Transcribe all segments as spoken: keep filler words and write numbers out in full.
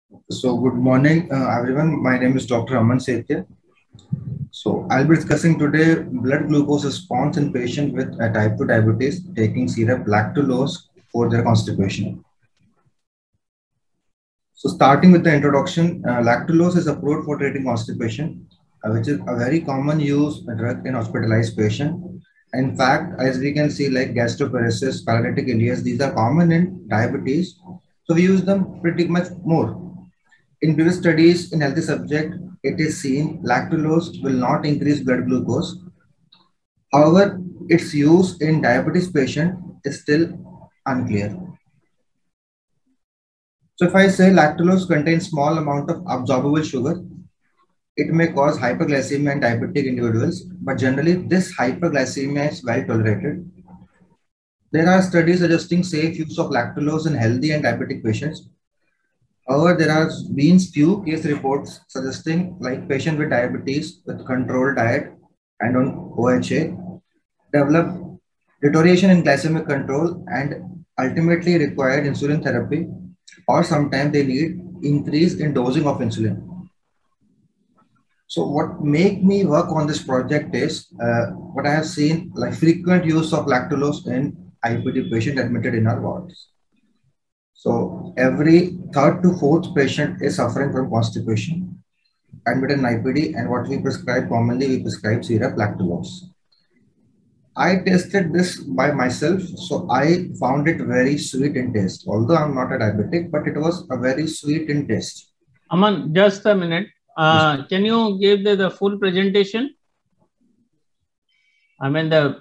So, good morning, uh, everyone. My name is Doctor Aman Sethia. So, I'll be discussing today blood glucose response in patients with uh, type two diabetes taking syrup lactulose for their constipation. So, starting with the introduction, uh, lactulose is approved for treating constipation, uh, which is a very common use drug in hospitalized patients. In fact, as we can see, like gastroparesis, paralytic ileus, these are common in diabetes. So, we use them pretty much more. In previous studies in healthy subject, it is seen lactulose will not increase blood glucose. However, its use in diabetes patient is still unclear. So if I say lactulose contains small amount of absorbable sugar, it may cause hyperglycemia in diabetic individuals, but generally this hyperglycemia is well tolerated. There are studies suggesting safe use of lactulose in healthy and diabetic patients. However, there have been few case reports suggesting like patient with diabetes with controlled diet and on O H A develop deterioration in glycemic control and ultimately required insulin therapy, or sometimes they need increase in dosing of insulin. So what make me work on this project is uh, what I have seen like frequent use of lactulose in I P D patient admitted in our wards. So every third to fourth patient is suffering from constipation, admitted in I P D, and what we prescribe commonly, we prescribe syrup lactulose. I tested this by myself, so I found it very sweet in taste. Although I'm not a diabetic, but it was a very sweet in taste. Aman, just a minute. Uh, yes. Can you give the, the full presentation? I mean the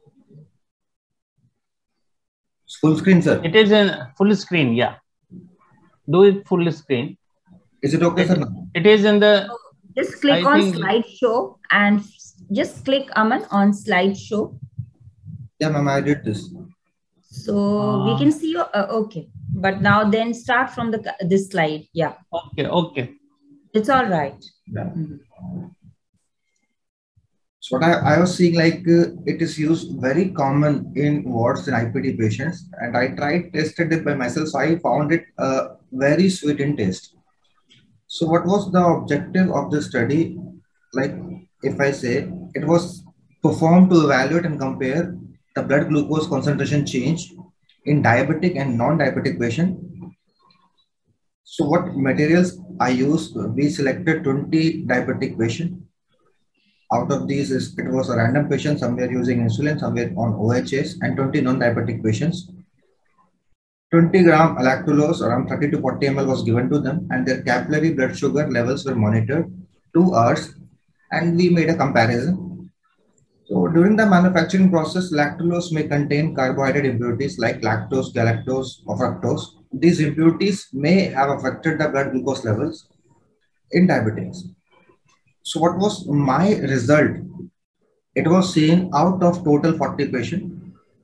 full screen, sir. It is in full screen. Yeah, do it full screen. Is it okay, it, sir? It is in the. Just click I on slideshow and just click Aman on slideshow. Yeah, ma'am, I did this. So uh, we can see you. Uh, okay, but now then start from the this slide. Yeah. Okay. Okay. It's all right. Yeah. Mm-hmm. So what I, I was seeing like uh, it is used very common in wards in I P D patients, and I tried tested it by myself. So I found it uh, very sweet in taste. So what was the objective of the study? Like if I say it was performed to evaluate and compare the blood glucose concentration change in diabetic and non-diabetic patient. So what materials I used? We selected twenty diabetic patients. Out of these, is it was a random patient, somewhere using insulin, somewhere on O H S, and twenty non-diabetic patients. twenty gram lactulose, around thirty to forty milliliters was given to them, and their capillary blood sugar levels were monitored two hours, and we made a comparison. So during the manufacturing process, lactulose may contain carbohydrate impurities like lactose, galactose, or fructose. These impurities may have affected the blood glucose levels in diabetics. So what was my result? It was seen out of total forty patients.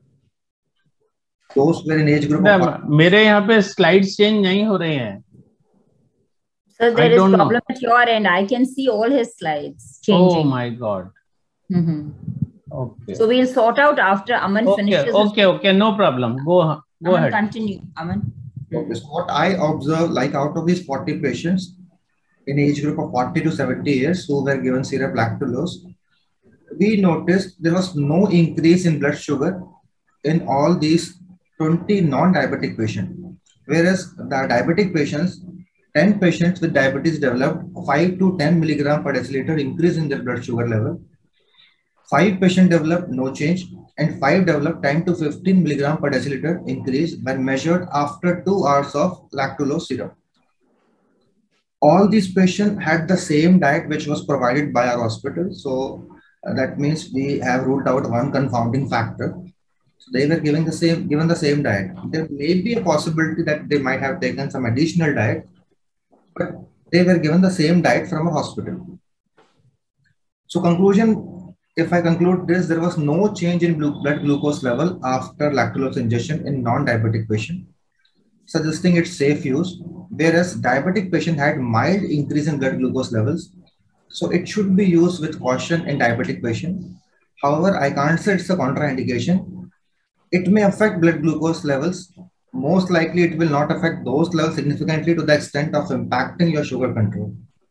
Those were in age group. मेरे यहाँ पे slides change नहीं हो रहे हैं. So there is problem know. at your end. I can see all his slides changing. Oh my God. Mm-hmm. Okay. So we'll sort out after Aman okay, finishes. Okay, okay, no problem. Go, go Aman, ahead. Continue, Aman. Okay, so what I observed, like out of these forty patients in age group of forty to seventy years who were given syrup lactulose, we noticed there was no increase in blood sugar in all these twenty non-diabetic patients. Whereas the diabetic patients, ten patients with diabetes developed five to ten milligram per deciliter increase in their blood sugar level. five patients developed no change, and five developed ten to fifteen milligram per deciliter increase when measured after two hours of lactulose syrup. All these patients had the same diet which was provided by our hospital. So uh, that means we have ruled out one confounding factor. So they were given the same, given the same diet. There may be a possibility that they might have taken some additional diet, but they were given the same diet from a hospital. So conclusion, if I conclude this, there was no change in blood glucose level after lactulose ingestion in non-diabetic patient, suggesting its safe use, whereas diabetic patient had mild increase in blood glucose levels. So it should be used with caution in diabetic patient. However, I can't say it's a contraindication. It may affect blood glucose levels most likely it will not affect those levels significantly to the extent of impacting your sugar control.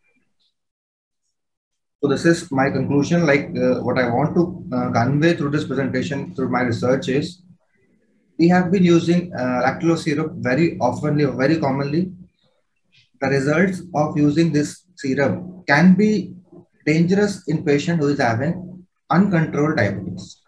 So this is my conclusion. Like uh, what I want to uh, convey through this presentation, through my research is, we have been using uh, lactulose syrup very oftenly or very commonly. The results of using this syrup can be dangerous in patient who is having uncontrolled diabetes.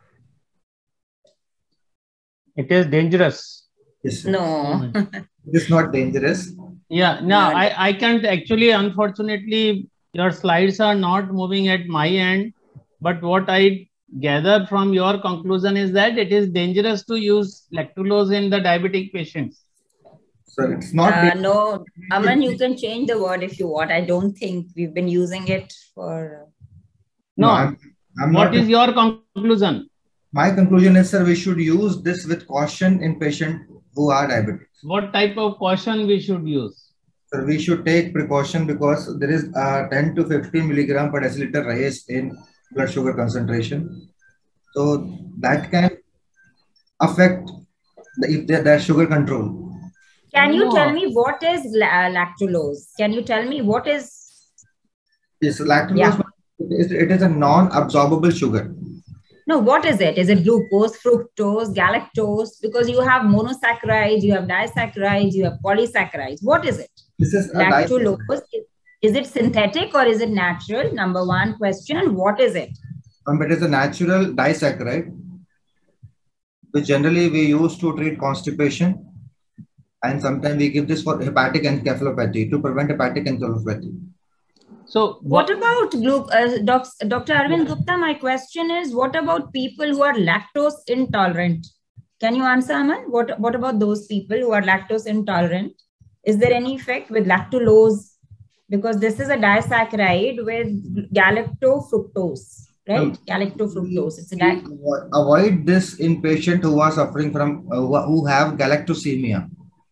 It is dangerous. Yes, No. it is not dangerous. Yeah, no, No. I, I can't actually, unfortunately, your slides are not moving at my end. But what I gather from your conclusion is that it is dangerous to use lactulose in the diabetic patients. So it's not. Uh, no, Aman, you can change the word if you want. I don't think we've been using it for. No, no I'm, I'm what not is your conclusion? My conclusion is, sir, we should use this with caution in patients who are diabetic. What type of caution we should use? Sir, we should take precaution because there is a ten to fifteen milligram per deciliter rise in blood sugar concentration. So that can affect the, if their, their sugar control. Can you No. tell me what is la lactulose? Can you tell me what is? Yes, lactulose, Yeah. it, is, it is a non-absorbable sugar. No, what is it? Is it glucose, fructose, galactose? Because you have monosaccharides, you have disaccharides, you have polysaccharides. What is it? This is a Lactulose. disaccharide. Is it synthetic or is it natural? Number one question. What is it? Um, it is a natural disaccharide, which generally we use to treat constipation. And sometimes we give this for hepatic encephalopathy, to prevent hepatic encephalopathy. So what, what about glu- uh, doc, Doctor Arvind yeah. Gupta? My question is, what about people who are lactose intolerant? Can you answer, Aman? What, what about those people who are lactose intolerant? Is there any effect with lactulose? Because this is a disaccharide with galactofructose, right? Um, Galactofructose. It's a di- avoid this in patients who are suffering from, uh, who have galactosemia.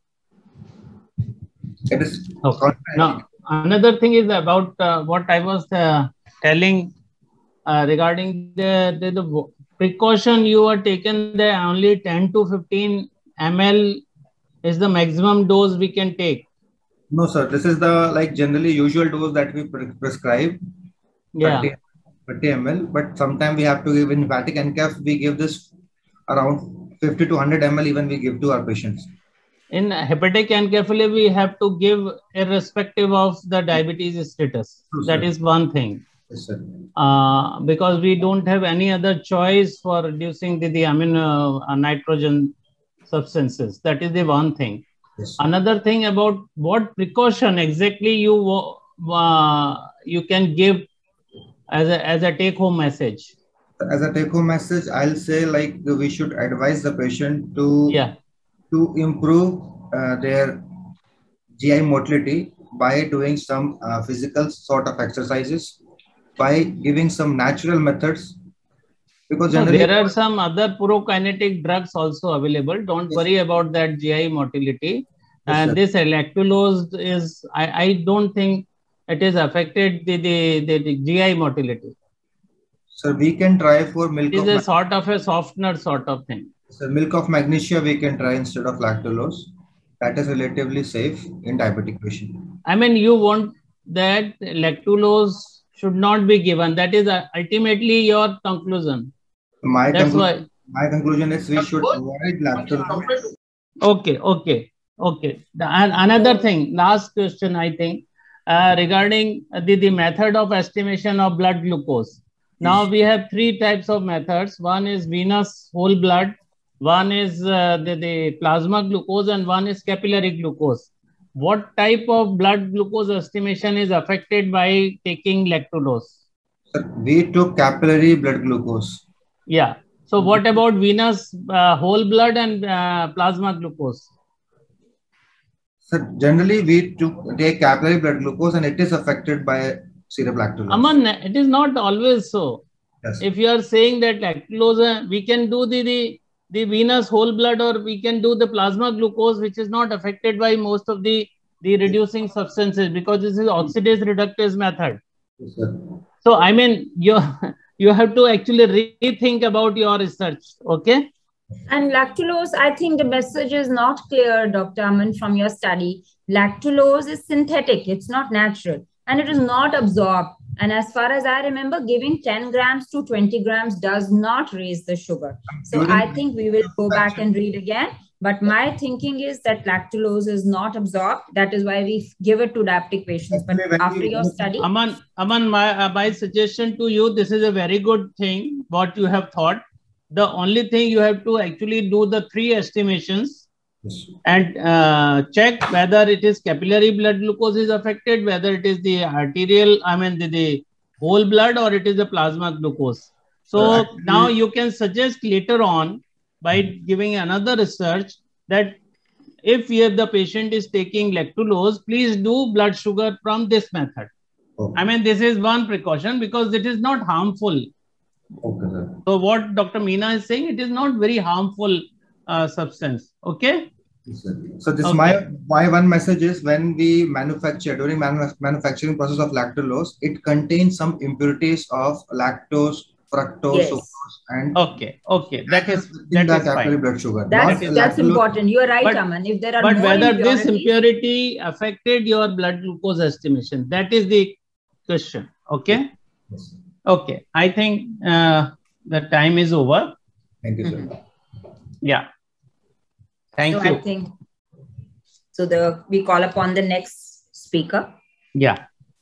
It is okay. Now, another thing is about uh, what I was uh, telling uh, regarding the, the, the precaution you are taken, the only ten to fifteen milliliters is the maximum dose we can take. No, sir. This is the like generally usual dose that we pre prescribe. Yeah. thirty milliliters, but sometimes we have to give in hepatic encaph. We give this around fifty to one hundred milliliters even we give to our patients. In hepatic encephalopathy, we have to give irrespective of the diabetes status. Yes, that is one thing. Yes, sir. Uh, because we don't have any other choice for reducing the, the I mean, uh, uh, nitrogen substances. That is the one thing. Yes, another thing about what precaution exactly you uh, you can give as a, as a take-home message. As a take-home message, I'll say like we should advise the patient to yeah. to improve uh, their G I motility by doing some uh, physical sort of exercises, by giving some natural methods. Because generally, no, there are some other prokinetic drugs also available. Don't yes. worry about that G I motility. Yes, and sir. This lactulose is, I, I don't think it is affected the, the, the, the G I motility. So we can try for milk. It is a sort of a softener sort of thing. So milk of magnesia we can try instead of lactulose. That is relatively safe in diabetic patients. I mean, you want that lactulose should not be given. That is ultimately your conclusion. My, That's conclu why. my conclusion is we should avoid lactulose. Okay, okay, okay. The, and another thing, last question, I think, uh, regarding the, the method of estimation of blood glucose. Now yes. we have three types of methods. One is venous whole blood. One is uh, the, the plasma glucose and one is capillary glucose. What type of blood glucose estimation is affected by taking lactulose? Sir, we took capillary blood glucose. Yeah. So what about venous uh, whole blood and uh, plasma glucose? Sir, generally we took take capillary blood glucose and it is affected by syrup lactulose. Aman, it is not always so. Yes. If you are saying that lactulose, we can do the, the the venous whole blood or we can do the plasma glucose, which is not affected by most of the, the reducing substances because this is oxidase reductase method. Yes, sir. So, I mean, you, you have to actually rethink about your research. Okay. And lactulose, I think the message is not clear, Doctor Aman, from your study. Lactulose is synthetic, it's not natural, and it is not absorbed. And as far as I remember, giving ten grams to twenty grams does not raise the sugar. So During I think we will go back and read again. But my thinking is that lactulose is not absorbed. That is why we give it to diabetic patients. But after your study... Aman, Aman my, uh, my suggestion to you, this is a very good thing, what you have thought. The only thing you have to actually do the three estimations yes. and uh, check whether it is capillary blood glucose is affected, whether it is the arterial, I mean the, the whole blood, or it is the plasma glucose. So well, actually, now you can suggest later on by giving another research that if you have the patient is taking lactulose, please do blood sugar from this method. Okay. I mean, this is one precaution because it is not harmful. Okay, sir. So what Doctor Meena is saying, it is not very harmful uh, substance. Okay. So this okay. my my one message is when we manufacture during manu manufacturing process of lactulose, it contains some impurities of lactose, fructose, yes. sucrose, and okay, okay, that is that is fine. Blood sugar. That's Not that's important. You are right, but, Aman. If there are but more whether this impurity affected your blood glucose estimation, that is the question. Okay. Yes. Okay, I think uh, the time is over. Thank you, sir. Mm-hmm. Yeah. Thank so you. I think, so the we call upon the next speaker. Yeah.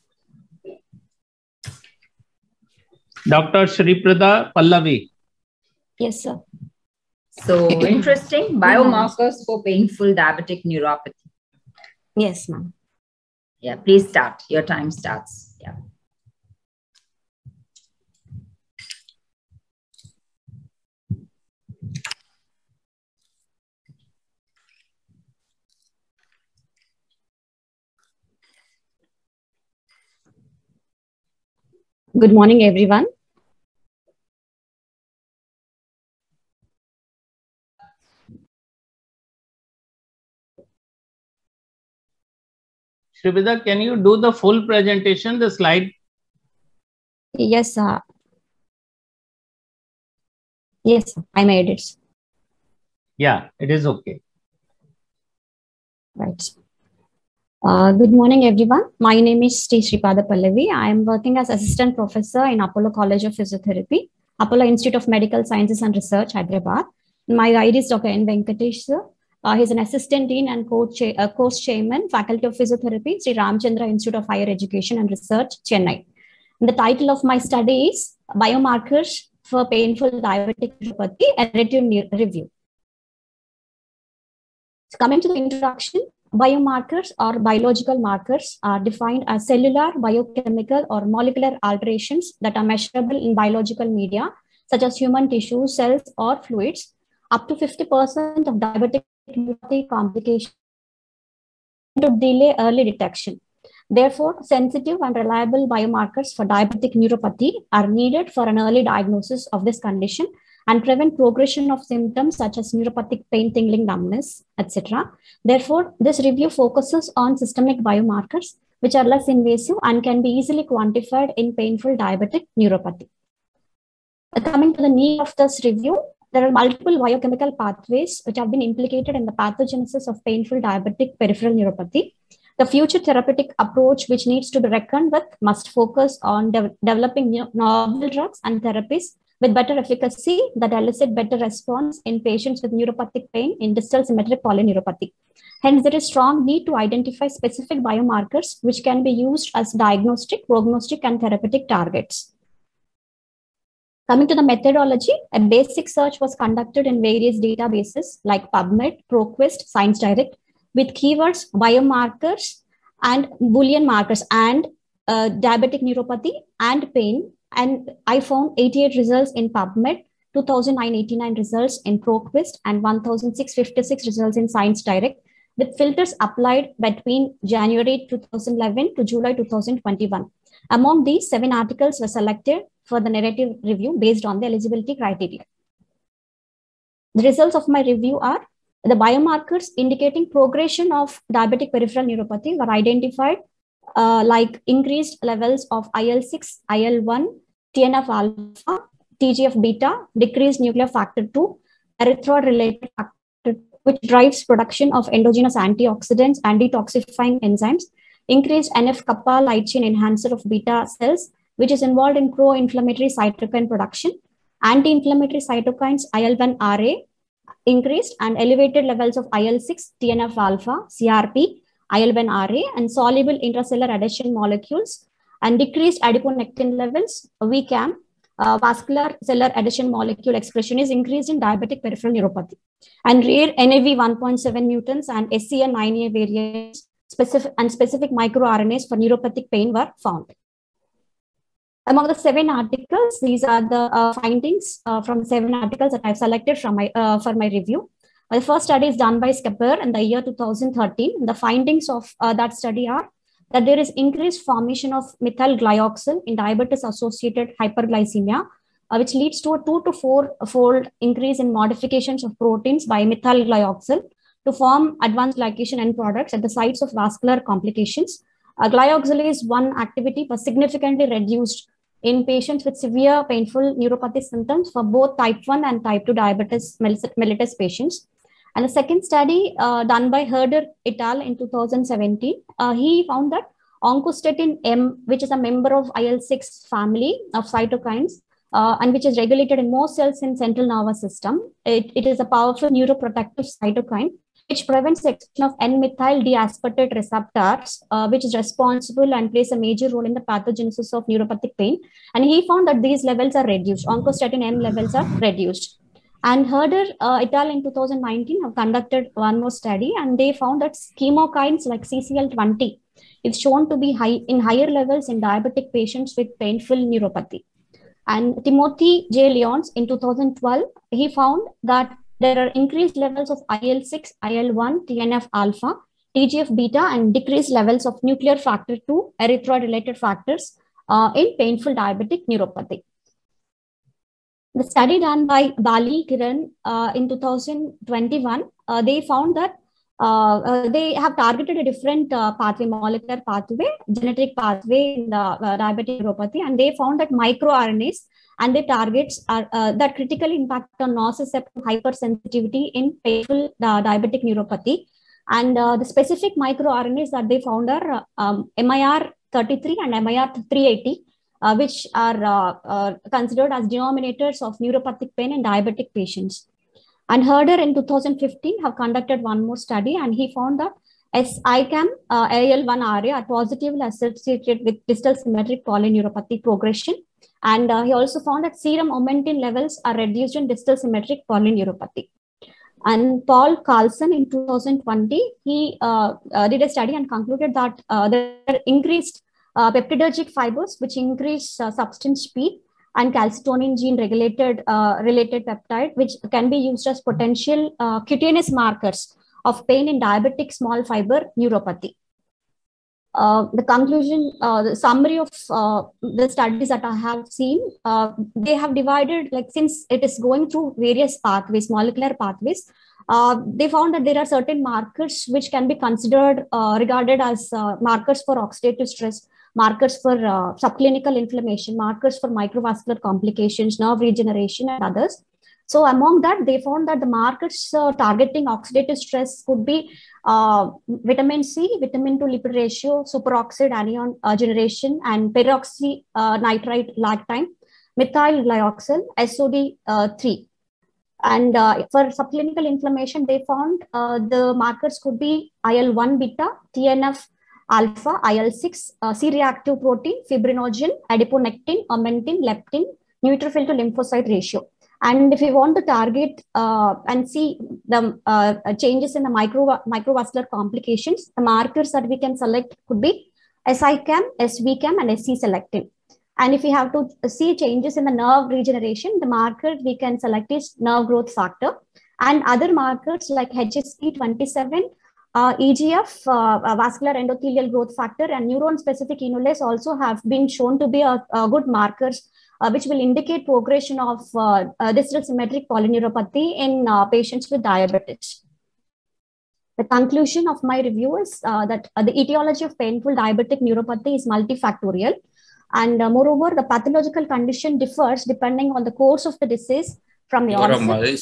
Doctor Shriprada Pallavi. Yes, sir. So interesting. Biomarkers for painful diabetic neuropathy. Yes, ma'am. Yeah, please start. Your time starts. Yeah. Good morning, everyone. Shriprada, can you do the full presentation, the slide? Yes, sir. Yes, I made it. Yeah, it is okay. Right. Uh, good morning, everyone. My name is Sri Shripada Pallavi. I am working as Assistant Professor in Apollo College of Physiotherapy, Apollo Institute of Medical Sciences and Research, Hyderabad. My guide is Doctor N. Venkatesh, sir. Uh, he's an Assistant Dean and Coach, uh, Course Chairman, Faculty of Physiotherapy, Sri Ramchandra Institute of Higher Education and Research, Chennai. And the title of my study is Biomarkers for Painful Diabetic Neuropathy, a narrative review. So coming to the introduction, biomarkers or biological markers are defined as cellular, biochemical, or molecular alterations that are measurable in biological media, such as human tissue, cells, or fluids. Up to fifty percent of diabetic neuropathy complications to delay early detection. Therefore, sensitive and reliable biomarkers for diabetic neuropathy are needed for an early diagnosis of this condition and prevent progression of symptoms such as neuropathic pain, tingling, numbness, et cetera. Therefore, this review focuses on systemic biomarkers, which are less invasive and can be easily quantified in painful diabetic neuropathy. Coming to the need of this review, there are multiple biochemical pathways which have been implicated in the pathogenesis of painful diabetic peripheral neuropathy. The future therapeutic approach which needs to be reckoned with must focus on de developing new, novel drugs and therapies with better efficacy that elicit better response in patients with neuropathic pain in distal symmetric polyneuropathy. Hence, there is strong need to identify specific biomarkers which can be used as diagnostic, prognostic, and therapeutic targets. Coming to the methodology, a basic search was conducted in various databases like PubMed, ProQuest, ScienceDirect with keywords biomarkers and Boolean markers and uh, diabetic neuropathy and pain. And I found eighty-eight results in PubMed, two thousand nine hundred eighty-nine results in ProQuest, and one thousand six hundred fifty-six results in ScienceDirect, with filters applied between January two thousand eleven to July two thousand twenty-one. Among these, seven articles were selected for the narrative review based on the eligibility criteria. The results of my review are the biomarkers indicating progression of diabetic peripheral neuropathy were identified uh, like increased levels of I L six, I L one, T N F alpha, T G F beta, decreased nuclear factor two, erythroid-related factor, which drives production of endogenous antioxidants and detoxifying enzymes, increased N F kappa light chain enhancer of beta cells, which is involved in pro-inflammatory cytokine production, anti-inflammatory cytokines I L one R A increased, and elevated levels of I L six, T N F alpha, C R P, I L one R A, and soluble intracellular adhesion molecules, and decreased adiponectin levels, V C A M, uh, vascular cellular adhesion molecule expression is increased in diabetic peripheral neuropathy. And rare N A V one point seven mutants and S C N nine A variants specific and specific microRNAs for neuropathic pain were found. Among the seven articles, these are the uh, findings uh, from seven articles that I've selected from my, uh, for my review. The first study is done by Skepper in the year two thousand thirteen. The findings of uh, that study are that there is increased formation of methyl glyoxal in diabetes-associated hyperglycemia, uh, which leads to a two to four-fold increase in modifications of proteins by methyl glyoxal to form advanced glycation end products at the sites of vascular complications. Uh, glyoxalase one activity was significantly reduced in patients with severe painful neuropathy symptoms for both type one and type two diabetes mellitus patients. And the second study uh, done by Herder et al. In two thousand seventeen, uh, he found that oncostatin M, which is a member of I L six family of cytokines, uh, and which is regulated in most cells in central nervous system, it, it is a powerful neuroprotective cytokine which prevents the expression of N methyl deaspartate receptors, uh, which is responsible and plays a major role in the pathogenesis of neuropathic pain. And he found that these levels are reduced. Oncostatin M levels are reduced. And Herder uh, et al. In two thousand nineteen have conducted one more study, and they found that chemokines like C C L twenty is shown to be high in higher levels in diabetic patients with painful neuropathy. And Timothy J. Lyons in two thousand twelve, he found that there are increased levels of I L six, I L one, T N F alpha, T G F beta, and decreased levels of nuclear factor two, erythroid-related factors uh, in painful diabetic neuropathy. The study done by Bali Kiran uh, in two thousand twenty-one, uh, they found that uh, uh, they have targeted a different uh, pathway, molecular pathway, genetic pathway in the uh, diabetic neuropathy, and they found that microRNAs and their targets are uh, that critically impact on nociceptive hypersensitivity in painful uh, diabetic neuropathy. And uh, the specific microRNAs that they found are uh, um, M I R thirty-three and M I R three eighty. Uh, which are uh, uh, considered as denominators of neuropathic pain in diabetic patients. And Herder in two thousand fifteen have conducted one more study, and he found that S I C A M, uh, A L one R A are positively associated with distal symmetric polyneuropathy progression. And uh, he also found that serum omentin levels are reduced in distal symmetric polyneuropathy. And Paul Carlson in two thousand twenty, he uh, uh, did a study and concluded that uh, there are increased Uh, peptidergic fibers, which increase uh, substance speed, and calcitonin gene regulated uh, related peptide, which can be used as potential uh, cutaneous markers of pain in diabetic small fiber neuropathy. Uh, the conclusion, uh, the summary of uh, the studies that I have seen, uh, they have divided, like since it is going through various pathways, molecular pathways, uh, they found that there are certain markers which can be considered, uh, regarded as uh, markers for oxidative stress, markers for uh, subclinical inflammation, markers for microvascular complications, nerve regeneration, and others. So among that, they found that the markers uh, targeting oxidative stress could be uh, vitamin C, vitamin two lipid ratio, superoxide anion uh, generation, and peroxynitrite uh, lactime, methyl glyoxal, S O D three. And uh, for subclinical inflammation, they found uh, the markers could be I L one beta, T N F alpha, I L six, uh, C-reactive protein, fibrinogen, adiponectin, omentin, leptin, neutrophil to lymphocyte ratio. And if we want to target uh, and see the uh, changes in the micro microvascular complications, the markers that we can select could be S I C A M, S V C A M, and S C-selectin. And if we have to see changes in the nerve regeneration, the marker we can select is nerve growth factor. And other markers like H S P twenty-seven, Uh, E G F, uh, uh, vascular endothelial growth factor, and neuron-specific enolase also have been shown to be a, a good markers, uh, which will indicate progression of uh, uh, distal symmetric polyneuropathy in uh, patients with diabetes. The conclusion of my review is uh, that uh, the etiology of painful diabetic neuropathy is multifactorial, and uh, moreover, the pathological condition differs depending on the course of the disease, from the onset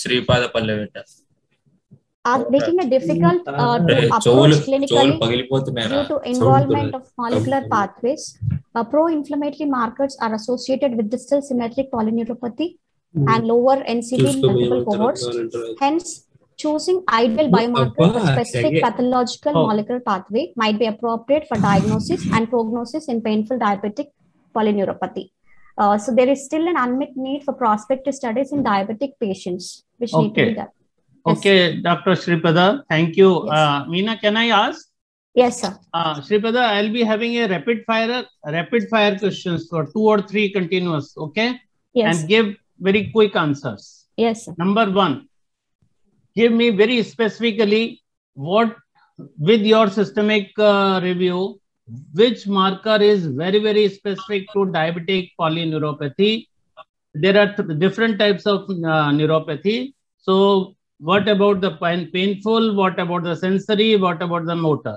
are making it difficult uh, to approach clinically due to involvement of molecular pathways. Uh, pro-inflammatory markers are associated with distal symmetric polyneuropathy and lower N C D in multiple cohorts. Hence, choosing ideal biomarker for specific pathological oh. molecular pathway might be appropriate for diagnosis and prognosis in painful diabetic polyneuropathy. Uh, so there is still an unmet need for prospective studies in diabetic patients, which okay. need to be done. Yes. Okay, Doctor Sripada, thank you. Yes. Uh, Meena, can I ask? Yes, sir. Uh, Sripada, I'll be having a rapid fire, rapid fire questions for two or three continuous, okay? Yes. And give very quick answers. Yes, sir. Number one, give me very specifically what, with your systemic uh, review, which marker is very, very specific to diabetic polyneuropathy. There are th different types of uh, neuropathy. So, what about the pain, painful? What about the sensory? What about the motor?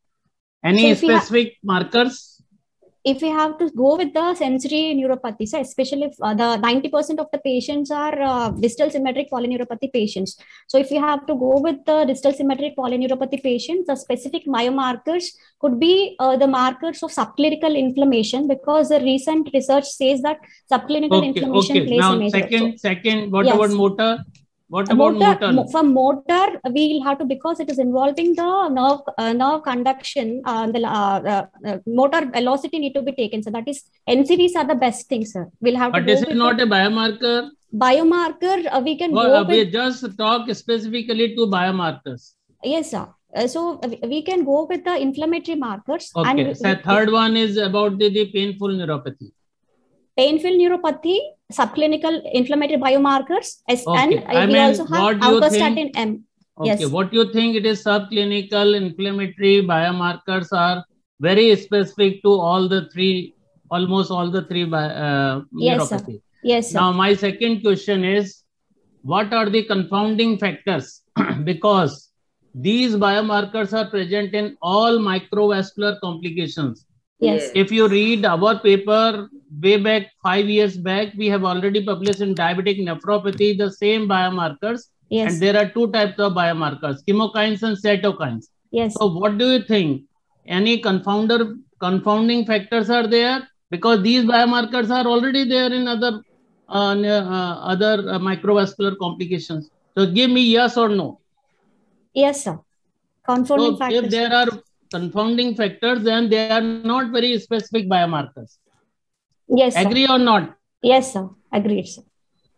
Any so specific markers? If we have to go with the sensory neuropathy, so especially if uh, the ninety percent of the patients are uh, distal symmetric polyneuropathy patients. So if you have to go with the distal symmetric polyneuropathy patients, the specific biomarkers could be uh, the markers of subclinical inflammation, because the recent research says that subclinical okay, inflammation okay. plays now, a major second, role. Second, what yes. about motor? What about motor, motor? For motor, we will have to, because it is involving the nerve uh, nerve conduction, uh, the uh, uh, motor velocity need to be taken. So that is, N C Ds are the best thing, sir. We'll have but to. But this is not a biomarker. Biomarker, uh, we can well, go we with. just talk specifically to biomarkers. Yes, sir. Uh, so uh, we can go with the inflammatory markers. Okay. And so we, third one is about the, the painful neuropathy. Painful neuropathy, subclinical inflammatory biomarkers, okay. and I we mean, also have alpha-statin M. Okay, yes. What you think it is subclinical inflammatory biomarkers are very specific to all the three, almost all the three uh, yes, neuropathy. Sir. Yes, sir. Now, my second question is, what are the confounding factors? Because these biomarkers are present in all microvascular complications. Yes. If you read our paper way back five years back, we have already published in diabetic nephropathy the same biomarkers. Yes. And there are two types of biomarkers, chemokines and cytokines. Yes. So what do you think? Any confounder, confounding factors are there? Because these biomarkers are already there in other uh, uh, other uh, microvascular complications. So give me yes or no. Yes, sir. Confounding so factors. If there are confounding factors, then they are not very specific biomarkers. Yes, Agree sir. or not? Yes, sir. Agreed, sir.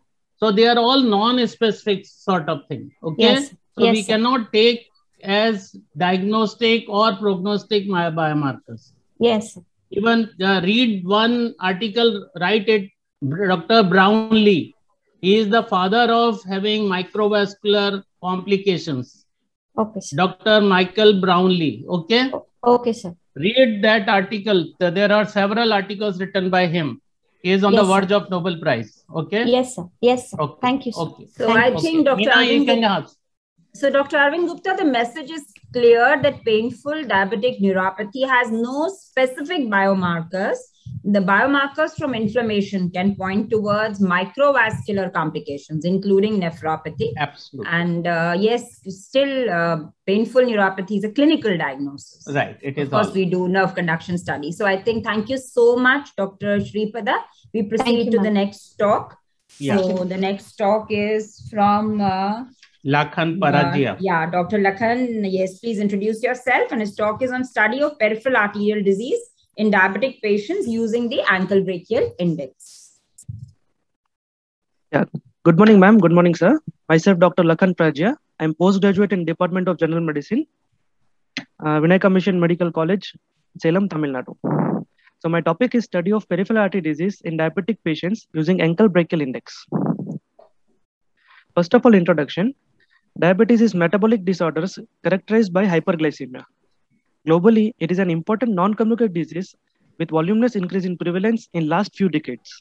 So they are all non-specific sort of thing. Okay. Yes. So yes, we sir. cannot take as diagnostic or prognostic biomarkers. Yes. Even uh, read one article, write it, Doctor Brownlee. He is the father of having microvascular complications. Okay, sir. Doctor Michael Brownlee. Okay. Okay, sir. Read that article. There are several articles written by him. He is on yes, the verge sir. of Nobel Prize. Okay. Yes, sir. Yes, sir. Okay. Thank you, sir. Okay. So Thank I you. think Doctor Meena, you can Arvind, ask. So Doctor Arvind Gupta, the message is clear that painful diabetic neuropathy has no specific biomarkers. The biomarkers from inflammation can point towards microvascular complications, including nephropathy. Absolutely. And uh, yes, still uh, painful neuropathy is a clinical diagnosis. Right. It is. Of course, all. we do nerve conduction studies. So I think thank you so much, Doctor Sripada. We proceed you, to the next talk. Yeah. So the next talk is from uh, Lakhan Parajia. Uh, yeah, Doctor Lakhan, yes, please introduce yourself. And his talk is on study of peripheral arterial disease in diabetic patients using the ankle brachial index. Yeah, good morning, ma'am. Good morning, sir. Myself, Doctor Lakhan Parajia. I'm postgraduate in Department of General Medicine, uh, Vinayaka Mission Medical College, Salem, Tamil Nadu. So my topic is study of peripheral artery disease in diabetic patients using ankle brachial index. First of all, introduction. Diabetes is metabolic disorders characterized by hyperglycemia. Globally, it is an important non-communicable disease with voluminous increase in prevalence in last few decades.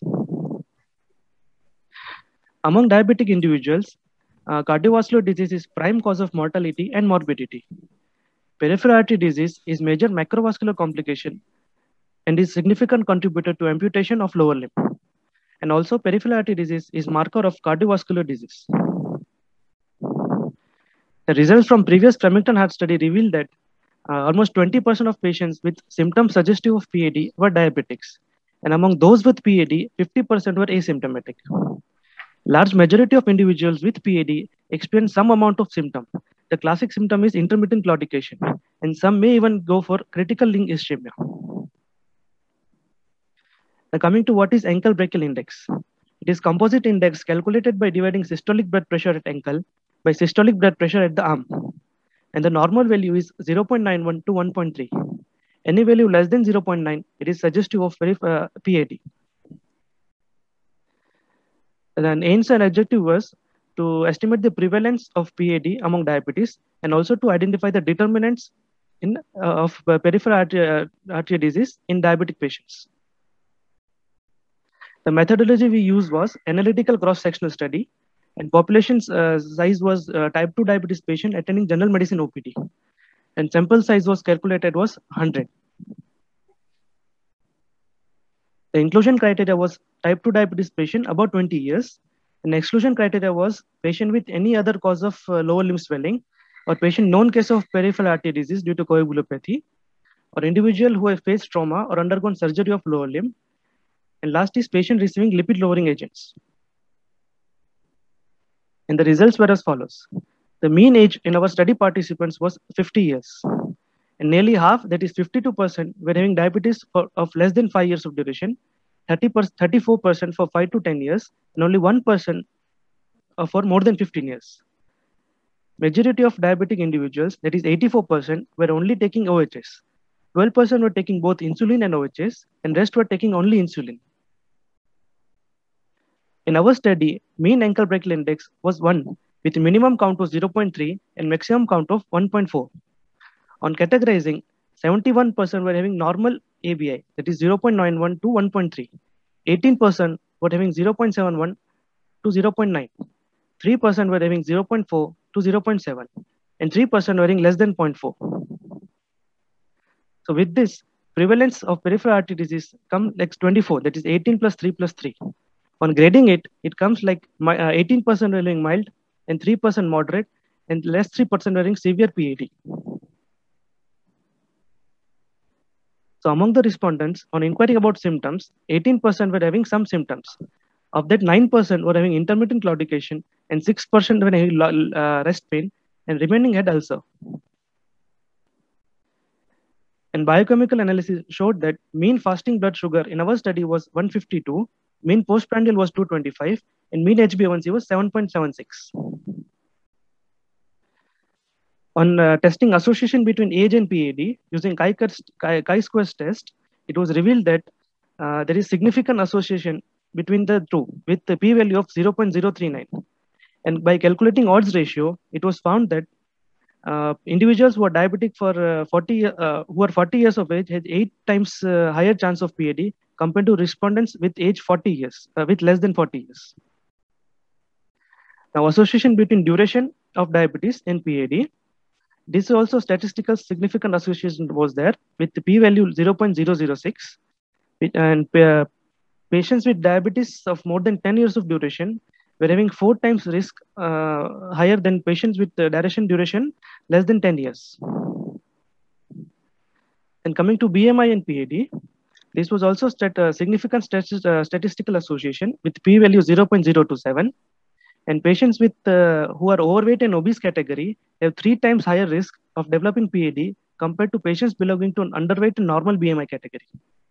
Among diabetic individuals, uh, cardiovascular disease is prime cause of mortality and morbidity. Peripheral artery disease is major macrovascular complication and is significant contributor to amputation of lower limb. And also peripheral artery disease is marker of cardiovascular disease. The results from previous Framingham heart study revealed that uh, almost twenty percent of patients with symptoms suggestive of P A D were diabetics. And among those with P A D, fifty percent were asymptomatic. Large majority of individuals with P A D experience some amount of symptom. The classic symptom is intermittent claudication, and some may even go for critical ring ischemia. Now coming to what is ankle brachial index. It is composite index calculated by dividing systolic blood pressure at ankle by systolic blood pressure at the arm. And the normal value is zero point nine one to one point three. Any value less than zero point nine, it is suggestive of uh, P A D. Then aims and objective was to estimate the prevalence of P A D among diabetes and also to identify the determinants in, uh, of uh, peripheral artery, uh, artery disease in diabetic patients. The methodology we used was analytical cross-sectional study, and population uh, size was uh, type two diabetes patient attending general medicine O P D, and sample size was calculated was one hundred. The inclusion criteria was type two diabetes patient about twenty years, and exclusion criteria was patient with any other cause of uh, lower limb swelling, or patient known case of peripheral artery disease due to coagulopathy, or individual who have faced trauma or undergone surgery of lower limb, and last is patient receiving lipid lowering agents. And the results were as follows. The mean age in our study participants was fifty years. And nearly half, that is fifty-two percent, were having diabetes for, of less than five years of duration, thirty-four percent for five to ten years, and only one percent for more than fifteen years. Majority of diabetic individuals, that is eighty-four percent, were only taking O H S. twelve percent were taking both insulin and O H S, and rest were taking only insulin. In our study, mean ankle brachial index was one, with minimum count of zero point three and maximum count of one point four. On categorizing, seventy-one percent were having normal A B I, that is zero point nine one to one point three. eighteen percent were having zero point seven one to zero point nine. three percent were having zero point four to zero point seven. And three percent were having less than zero point four. So with this, prevalence of peripheral artery disease comes like twenty-four, that is eighteen plus three plus three. On grading it, it comes like eighteen percent were having mild and three percent moderate and less three percent were having severe P A D. So among the respondents on inquiry about symptoms, eighteen percent were having some symptoms. Of that, nine percent were having intermittent claudication and six percent were having uh, rest pain and remaining had ulcer. And biochemical analysis showed that mean fasting blood sugar in our study was one fifty-two, mean postprandial was two twenty-five, and mean H b A one C was seven point seven six. On uh, testing association between age and P A D using chi-square test, it was revealed that uh, there is significant association between the two with the p-value of zero point zero three nine. And by calculating odds ratio, it was found that uh, individuals who are diabetic for uh, forty, uh, who are forty years of age had eight times uh, higher chance of P A D compared to respondents with age forty years, uh, with less than forty years. Now, association between duration of diabetes and P A D. This is also statistical significant association was there with the p-value zero point zero zero six, and uh, patients with diabetes of more than ten years of duration were having four times risk uh, higher than patients with uh, duration duration less than ten years. And coming to B M I and P A D, this was also stat uh, significant stati uh, statistical association with p-value zero point zero two seven. And patients with uh, who are overweight and obese category have three times higher risk of developing P A D compared to patients belonging to an underweight and normal B M I category.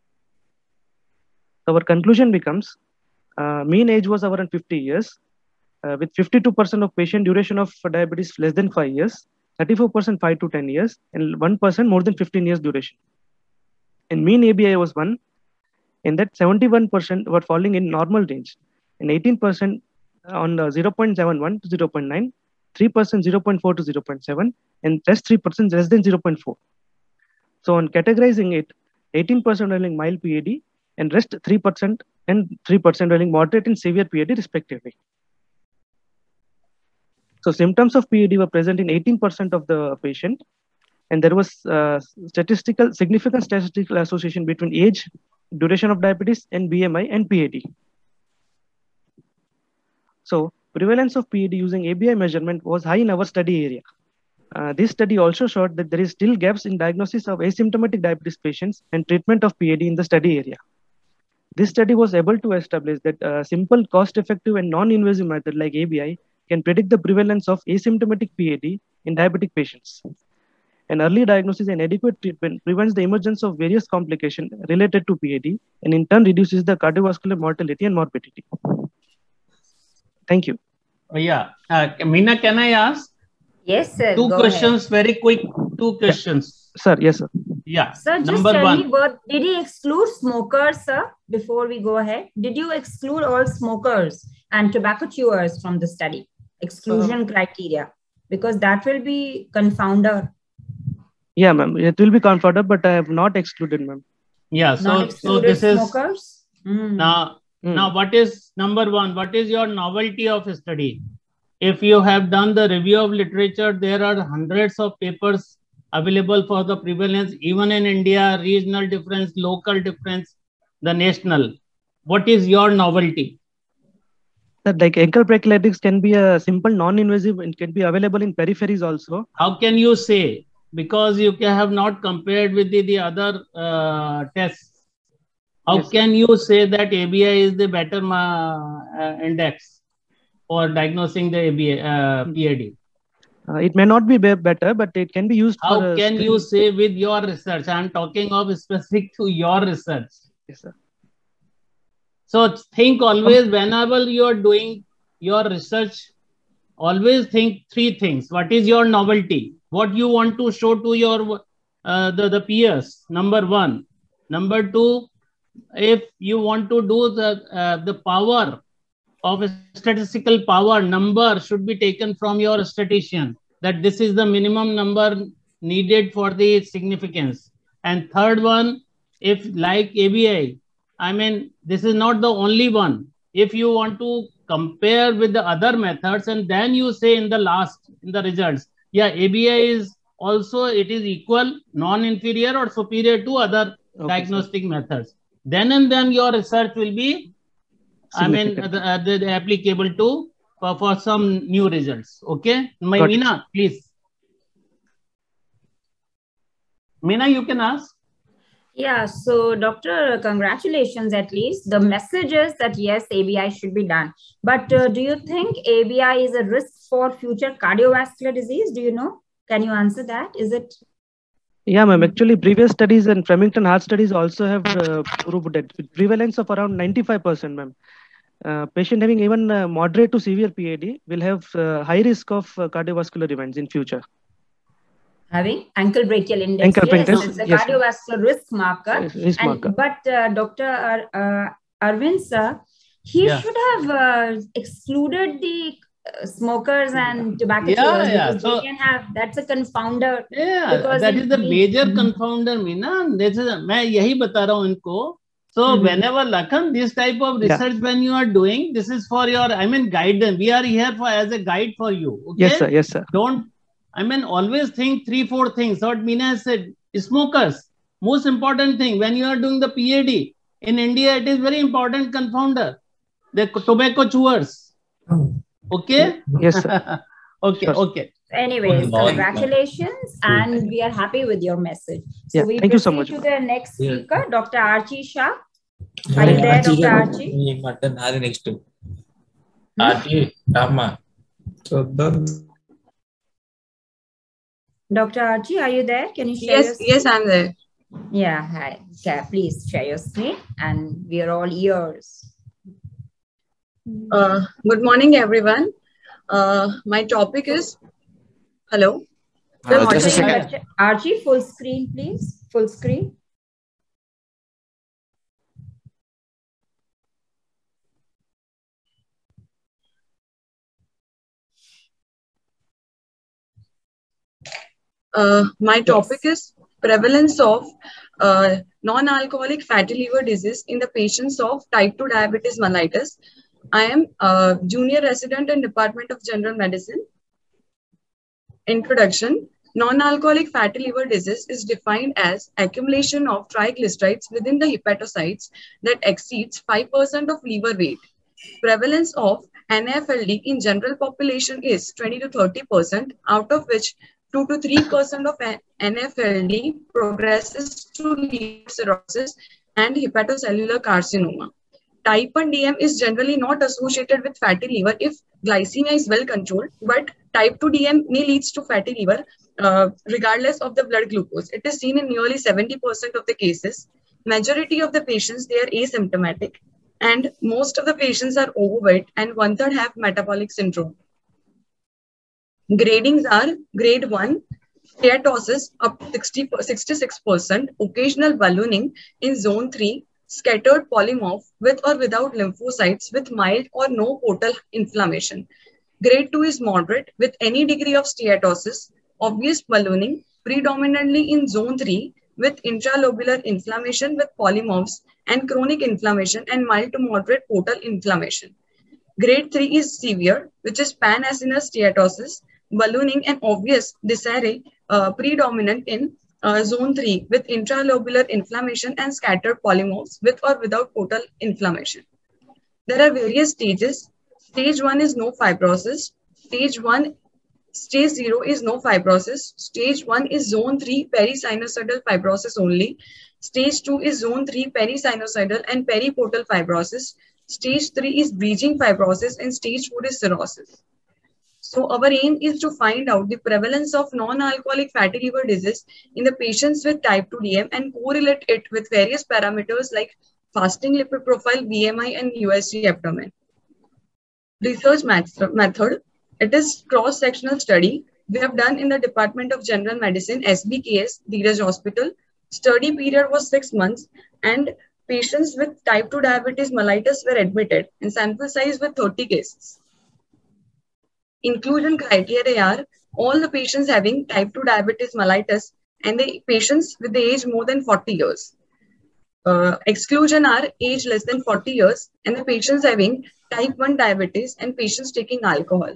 Our conclusion becomes uh, mean age was around fifty years, uh, with fifty-two percent of patient duration of diabetes less than five years, thirty-four percent five to ten years, and one percent more than fifteen years duration. And mean A B I was one, and that seventy-one percent were falling in normal range, and eighteen percent on uh, zero point seven one to zero point nine, three percent zero point four to zero point seven, and rest three percent less than zero point four. So on categorizing it, eighteen percent having mild P A D, and rest three percent and three percent having moderate and severe P A D respectively. So symptoms of P A D were present in eighteen percent of the patient, and there was uh, statistical significant statistical association between age, duration of diabetes, and B M I and P A D. So prevalence of P A D using A B I measurement was high in our study area. Uh, this study also showed that there is still gaps in diagnosis of asymptomatic diabetes patients and treatment of P A D in the study area. This study was able to establish that a simple, cost-effective and non-invasive method like A B I can predict the prevalence of asymptomatic P A D in diabetic patients. An early diagnosis and adequate treatment prevents the emergence of various complications related to P A D and in turn reduces the cardiovascular mortality and morbidity. Thank you. Oh, yeah. Uh, Meena, can I ask? Yes, sir. Two Go questions, ahead. very quick. Two questions. Yeah. Sir, yes, sir. Yeah. Sir, just Number tell one. me, what, did he exclude smokers, sir, before we go ahead? Did you exclude all smokers and tobacco chewers from the study? Exclusion uh, criteria? Because that will be confounder. Yeah, ma'am. It will be confounder, but I have not excluded, ma'am. Yeah. So, so this is smokers? Mm. now. Mm. Now, what is number one? What is your novelty of study? If you have done the review of literature, there are hundreds of papers available for the prevalence, even in India, regional difference, local difference, the national. What is your novelty? That like encephalitis can be a simple non-invasive and can be available in peripheries also. How can you say? Because you have not compared with the, the other uh, tests. How yes, can you say that A B I is the better uh, index for diagnosing the A B I, uh, P A D? Uh, it may not be better, but it can be used. How for can you say with your research? I am talking of specific to your research. Yes, sir. So think always, whenever you are doing your research, always think three things. What is your novelty? What you want to show to your uh, the, the peers? Number one. Number two, if you want to do the uh, the power of a statistical power, number should be taken from your statistician, that this is the minimum number needed for the significance. And third one, if like A B I, I mean, this is not the only one. If you want to compare with the other methods and then you say in the last, in the results, yeah, A B I is also, it is equal, non-inferior or superior to other okay, diagnostic sir. methods. Then and then your research will be, I mean, the, uh, the, the applicable to for, for some new results. Okay, Meena, please. Meena, you can ask. Yeah, so doctor, congratulations. At least the message is that yes, A B I should be done. But uh, do you think A B I is a risk for future cardiovascular disease? Do you know? Can you answer that? Is it? Yeah, ma'am. Actually, previous studies and Framingham heart studies also have uh, proved that with prevalence of around ninety-five percent, ma'am. Uh, patient having even uh, moderate to severe P A D will have uh, high risk of uh, cardiovascular events in future. Having ankle brachial index, ankle yes, brachial, it's a yes, cardiovascular risk marker. Yes, risk and, marker. But uh, Doctor Uh, Arvind, sir, he yeah. should have uh, excluded the uh, smokers and tobacco yeah, chewers yeah. because so, they can have, that's a confounder. Yeah, that is the major confounder, Meena. This is, मैं यही बता रहा हूँ इनको. So mm-hmm. whenever Lakhan, this type of research yeah. when you are doing, this is for your, I mean, guidance. We are here for as a guide for you. Okay? Yes, sir. Yes, sir. Don't, I mean, always think three, four things. What Meena has said, smokers, most important thing when you are doing the P A D in India, it is very important confounder. The tobacco chewers. Okay? Yes, sir. okay, sure. okay. Anyways, congratulations, and we are happy with your message. So yeah, we thank you so much. to the next speaker, yeah. Doctor Archie Shah. Are you there, Doctor Archie? Next. Archie, Rama. Doctor Archie, are you there? Can you share yes, your screen? Yes, I'm there. Yeah, hi. Okay, please share your screen, and we are all ears. Uh, good morning, everyone. Uh, my topic is, hello? Uh, just a second. Archie, full screen, please. Full screen. Uh, my topic yes. is prevalence of uh, non-alcoholic fatty liver disease in the patients of type two diabetes mellitus. I am a junior resident in Department of General Medicine. Introduction. Non-alcoholic fatty liver disease is defined as accumulation of triglycerides within the hepatocytes that exceeds five percent of liver weight. Prevalence of N A F L D in general population is twenty to thirty percent, out of which two to three percent of N A F L D progresses to liver cirrhosis and hepatocellular carcinoma. Type one D M is generally not associated with fatty liver if glycemia is well controlled, but type two D M may lead to fatty liver uh, regardless of the blood glucose. It is seen in nearly seventy percent of the cases. Majority of the patients, they are asymptomatic, and most of the patients are overweight, and one third have metabolic syndrome. Gradings are grade one, steatosis up to sixty, sixty-six percent, occasional ballooning in zone three, scattered polymorph with or without lymphocytes with mild or no portal inflammation. Grade two is moderate with any degree of steatosis, obvious ballooning, predominantly in zone three with intralobular inflammation with polymorphs and chronic inflammation and mild to moderate portal inflammation. Grade three is severe, which is pan-acinus steatosis, ballooning and obvious dysuria, uh, predominant in Uh, zone three with intralobular inflammation and scattered polymorphs with or without portal inflammation. There are various stages. Stage one is no fibrosis. Stage one, stage zero is no fibrosis. Stage one is zone three perisinusoidal fibrosis only. Stage two is zone three perisinusoidal and periportal fibrosis. Stage three is bridging fibrosis and stage four is cirrhosis. So our aim is to find out the prevalence of non-alcoholic fatty liver disease in the patients with type two D M and correlate it with various parameters like fasting lipid profile, B M I, and U S G abdomen. Research method, it is cross-sectional study. We have done in the Department of General Medicine, S B K S, Dheeraj Hospital. Study period was six months and patients with type two diabetes mellitus were admitted and sample size with thirty cases. Inclusion criteria are all the patients having type two diabetes mellitus and the patients with the age more than forty years. Uh, exclusion are age less than forty years and the patients having type one diabetes and patients taking alcohol.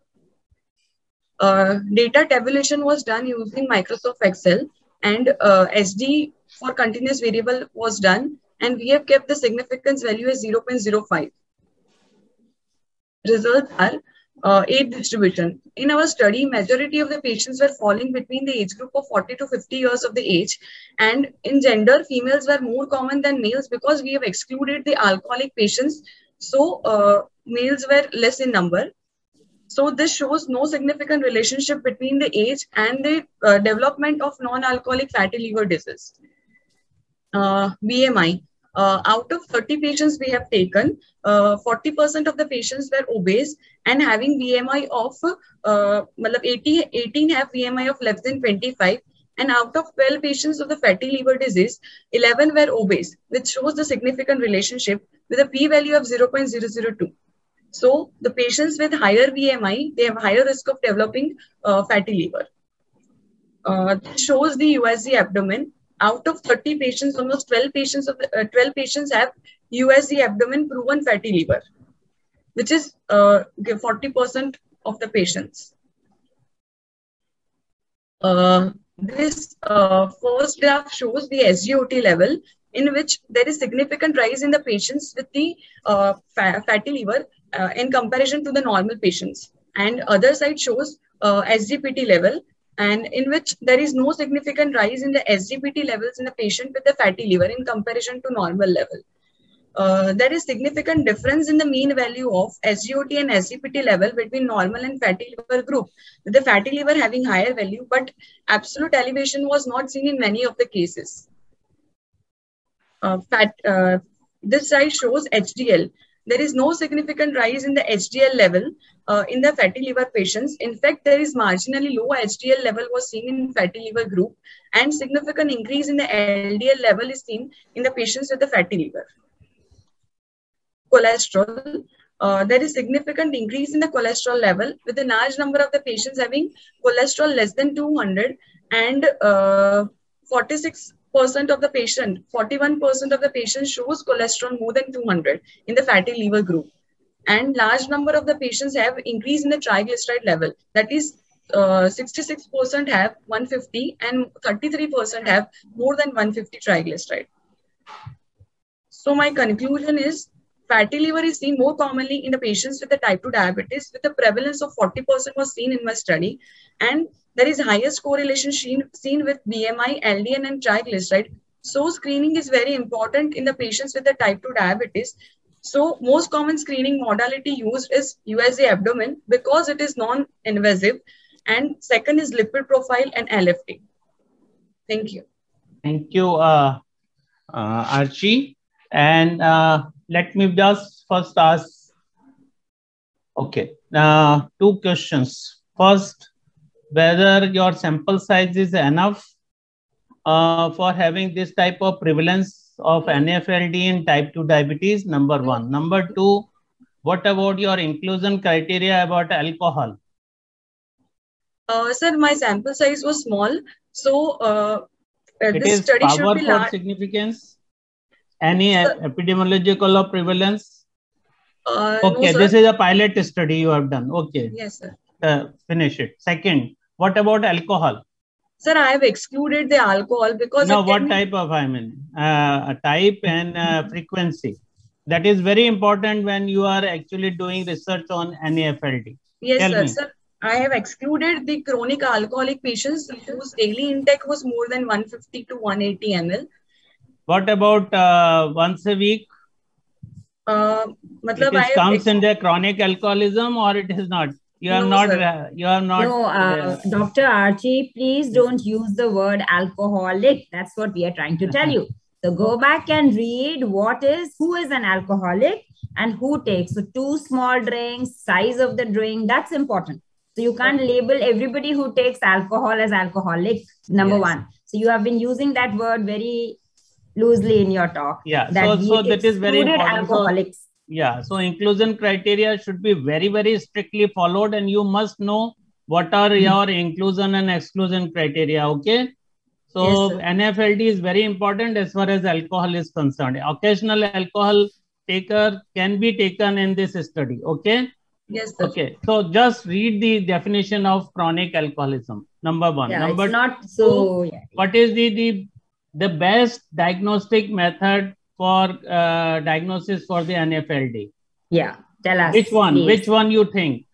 Uh, data tabulation was done using Microsoft Excel and uh, S D for continuous variable was done, and we have kept the significance value as zero point zero five. Results are Uh, age distribution. In our study, majority of the patients were falling between the age group of forty to fifty years of the age, and in gender, females were more common than males because we have excluded the alcoholic patients, so uh, males were less in number. So this shows no significant relationship between the age and the uh, development of non-alcoholic fatty liver disease. Uh, B M I. Uh, out of thirty patients we have taken, uh, forty percent of the patients were obese and having B M I of uh, eighty, eighteen have B M I of less than twenty-five, and out of twelve patients of the fatty liver disease, eleven were obese, which shows the significant relationship with a p-value of zero point zero zero two. So the patients with higher B M I, they have higher risk of developing uh, fatty liver. Uh, this shows the U S G abdomen. Out of thirty patients, almost twelve patients of the, uh, twelve patients have U S G abdomen proven fatty liver, which is uh, forty percent of the patients. Uh, this uh, first graph shows the S G O T level, in which there is significant rise in the patients with the uh, fatty liver uh, in comparison to the normal patients. And other side shows uh, S G P T level, and in which there is no significant rise in the S G P T levels in the patient with the fatty liver in comparison to normal level. Uh, there is significant difference in the mean value of S G O T and S G P T level between normal and fatty liver group, with the fatty liver having higher value, but absolute elevation was not seen in many of the cases. Uh, fat, uh, this slide shows H D L. There is no significant rise in the H D L level uh, in the fatty liver patients. In fact, there is marginally low H D L level was seen in fatty liver group, and significant increase in the L D L level is seen in the patients with the fatty liver. Cholesterol. Uh, there is significant increase in the cholesterol level with a large number of the patients having cholesterol less than two hundred, and uh, forty-six percent of the patient, forty-one percent of the patient shows cholesterol more than two hundred in the fatty liver group. And large number of the patients have increase in the triglyceride level. That is, uh, sixty-six percent have one hundred fifty and thirty-three percent have more than one hundred fifty triglyceride. So my conclusion is, fatty liver is seen more commonly in the patients with the type two diabetes, with a prevalence of forty percent was seen in my study. And there is highest correlation seen, seen with B M I, L D L and triglyceride. So screening is very important in the patients with the type two diabetes. So most common screening modality used is U S G abdomen because it is non-invasive. And second is lipid profile and L F T. Thank you. Thank you, uh, uh, Archie. And uh, let me just first ask, okay, uh, two questions. First, whether your sample size is enough uh, for having this type of prevalence of N A F L D in type two diabetes, number one. Number two, what about your inclusion criteria about alcohol? Uh, sir, my sample size was small. So uh, it this is study should power be for large. Significance? Any Sir, epidemiological or prevalence? Uh, okay, no, this is a pilot study you have done. Okay. Yes, sir. Uh, finish it. Second, what about alcohol? Sir, I have excluded the alcohol because no, it what can type of, I mean, uh, type and uh, frequency. That is very important when you are actually doing research on N A F L D. Yes, Tell sir. me. Sir, I have excluded the chronic alcoholic patients whose daily intake was more than one fifty to one eighty milliliters. What about uh, once a week? Uh, it is comes in the chronic alcoholism or it is not? You are No, not. sir. Uh, you are not. No, uh, Uh, Doctor Archie, please don't use the word alcoholic. That's what we are trying to tell you. So go back and read what is, who is an alcoholic and who takes. So two small drinks, size of the drink, that's important. So you can't label everybody who takes alcohol as alcoholic, number Yes. one. So you have been using that word very loosely in your talk. Yeah, that so, so that is very excluded important. So, alcoholics. yeah, so inclusion criteria should be very, very strictly followed and you must know what are your inclusion and exclusion criteria, okay? So Yes, N A F L D is very important as far as alcohol is concerned. Occasional alcohol taker can be taken in this study, okay? Yes, sir. Okay, so just read the definition of chronic alcoholism, number one. Yeah, number it's not so... two, yeah. what is the, the, the best diagnostic method for uh, diagnosis for the N A F L D? Yeah, tell us. Which one? Please. Which one you think?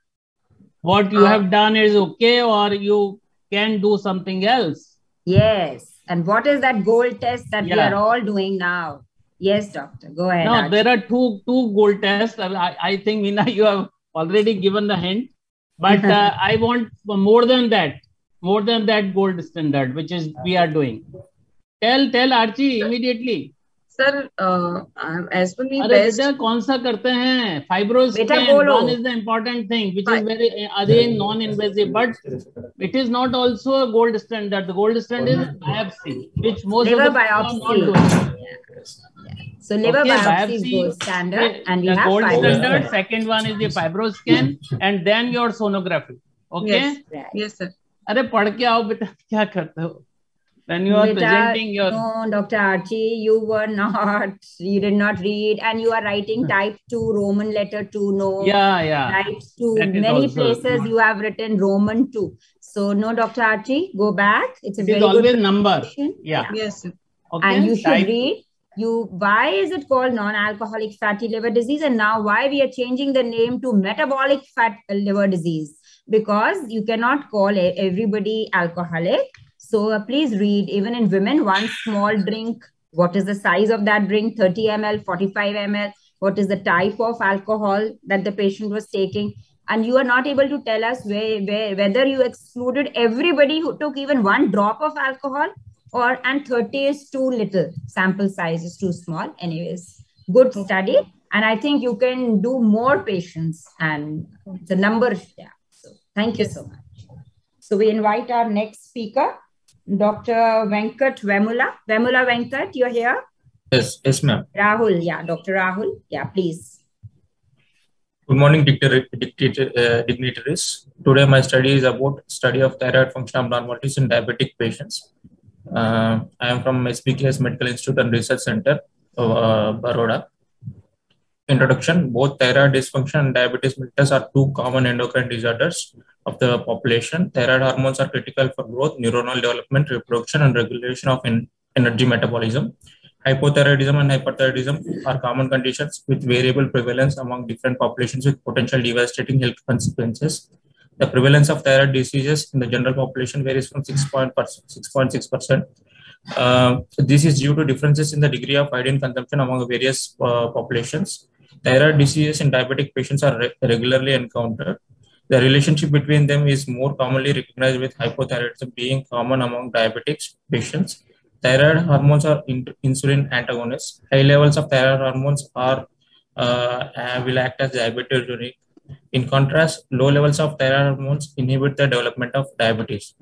What you Uh, have done is okay or you can do something else? Yes. And what is that gold test that we Yeah. are all doing now? Yes, doctor. Go ahead. No, Archie. there are two two gold tests. I, I think, Meena, you have already given the hint. But uh, I want more than that. More than that gold standard, which is we are doing. Tell, tell Archie immediately. sir, uh, uh, as per me, अरे best. बेटा कौन सा करते हैं fibroscan बेटा बोलो. one is the important thing which is Fi- very again non-invasive but it is not also a gold standard. The gold standard is biopsy which most Liver of the people are biopsy. not doing. So liver Okay, biopsy is biopsy, gold standard the- and we the have gold fibroscan. standard. Second one is the fibroscan and then your sonography. Okay. Yes. Right. Yes, sir. अरे पढ़ के आओ बेटा क्या करते हो? When you are Beta, presenting your no, Doctor Archie, you were not, you did not read and you are writing type two, Roman letter two, no. yeah yeah Type two, That is many also places not- you have written Roman two. So no, Doctor Archie, go back. It's a it very is always good number. presentation. Yeah. Yes, sir. Okay. And you should Type- read you why is it called non-alcoholic fatty liver disease and now why we are changing the name to metabolic fat liver disease, because you cannot call e- everybody alcoholic. So uh, please read, even in women, one small drink, what is the size of that drink, thirty milliliters, forty-five milliliters, what is the type of alcohol that the patient was taking. And you are not able to tell us where, where, whether you excluded everybody who took even one drop of alcohol or and thirty is too little, sample size is too small. Anyways, good study. And I think you can do more patients and the number, yeah. So thank you so much. So we invite our next speaker, Doctor Venkat Vemula. Vemula Venkat, you're here? Yes, yes, ma'am. Rahul, yeah, Doctor Rahul. Yeah, please. Good morning, dictator, dictator, uh, dignitaries. Today, my study is about study of thyroid function abnormalities in diabetic patients. Uh, I am from S B K S Medical Institute and Research Center, uh, Baroda. Introduction: both thyroid dysfunction and diabetes mellitus are two common endocrine disorders of the population. Thyroid hormones are critical for growth, neuronal development, reproduction, and regulation of in energy metabolism. Hypothyroidism and hyperthyroidism are common conditions with variable prevalence among different populations with potential devastating health consequences. The prevalence of thyroid diseases in the general population varies from six point six percent. Uh, this is due to differences in the degree of iodine consumption among various uh, populations. Thyroid diseases in diabetic patients are re regularly encountered. The relationship between them is more commonly recognized with hypothyroidism being common among diabetic patients. Thyroid hormones are in insulin antagonists. High levels of thyroid hormones are uh, will act as diabetogenic. In contrast, low levels of thyroid hormones inhibit the development of diabetes.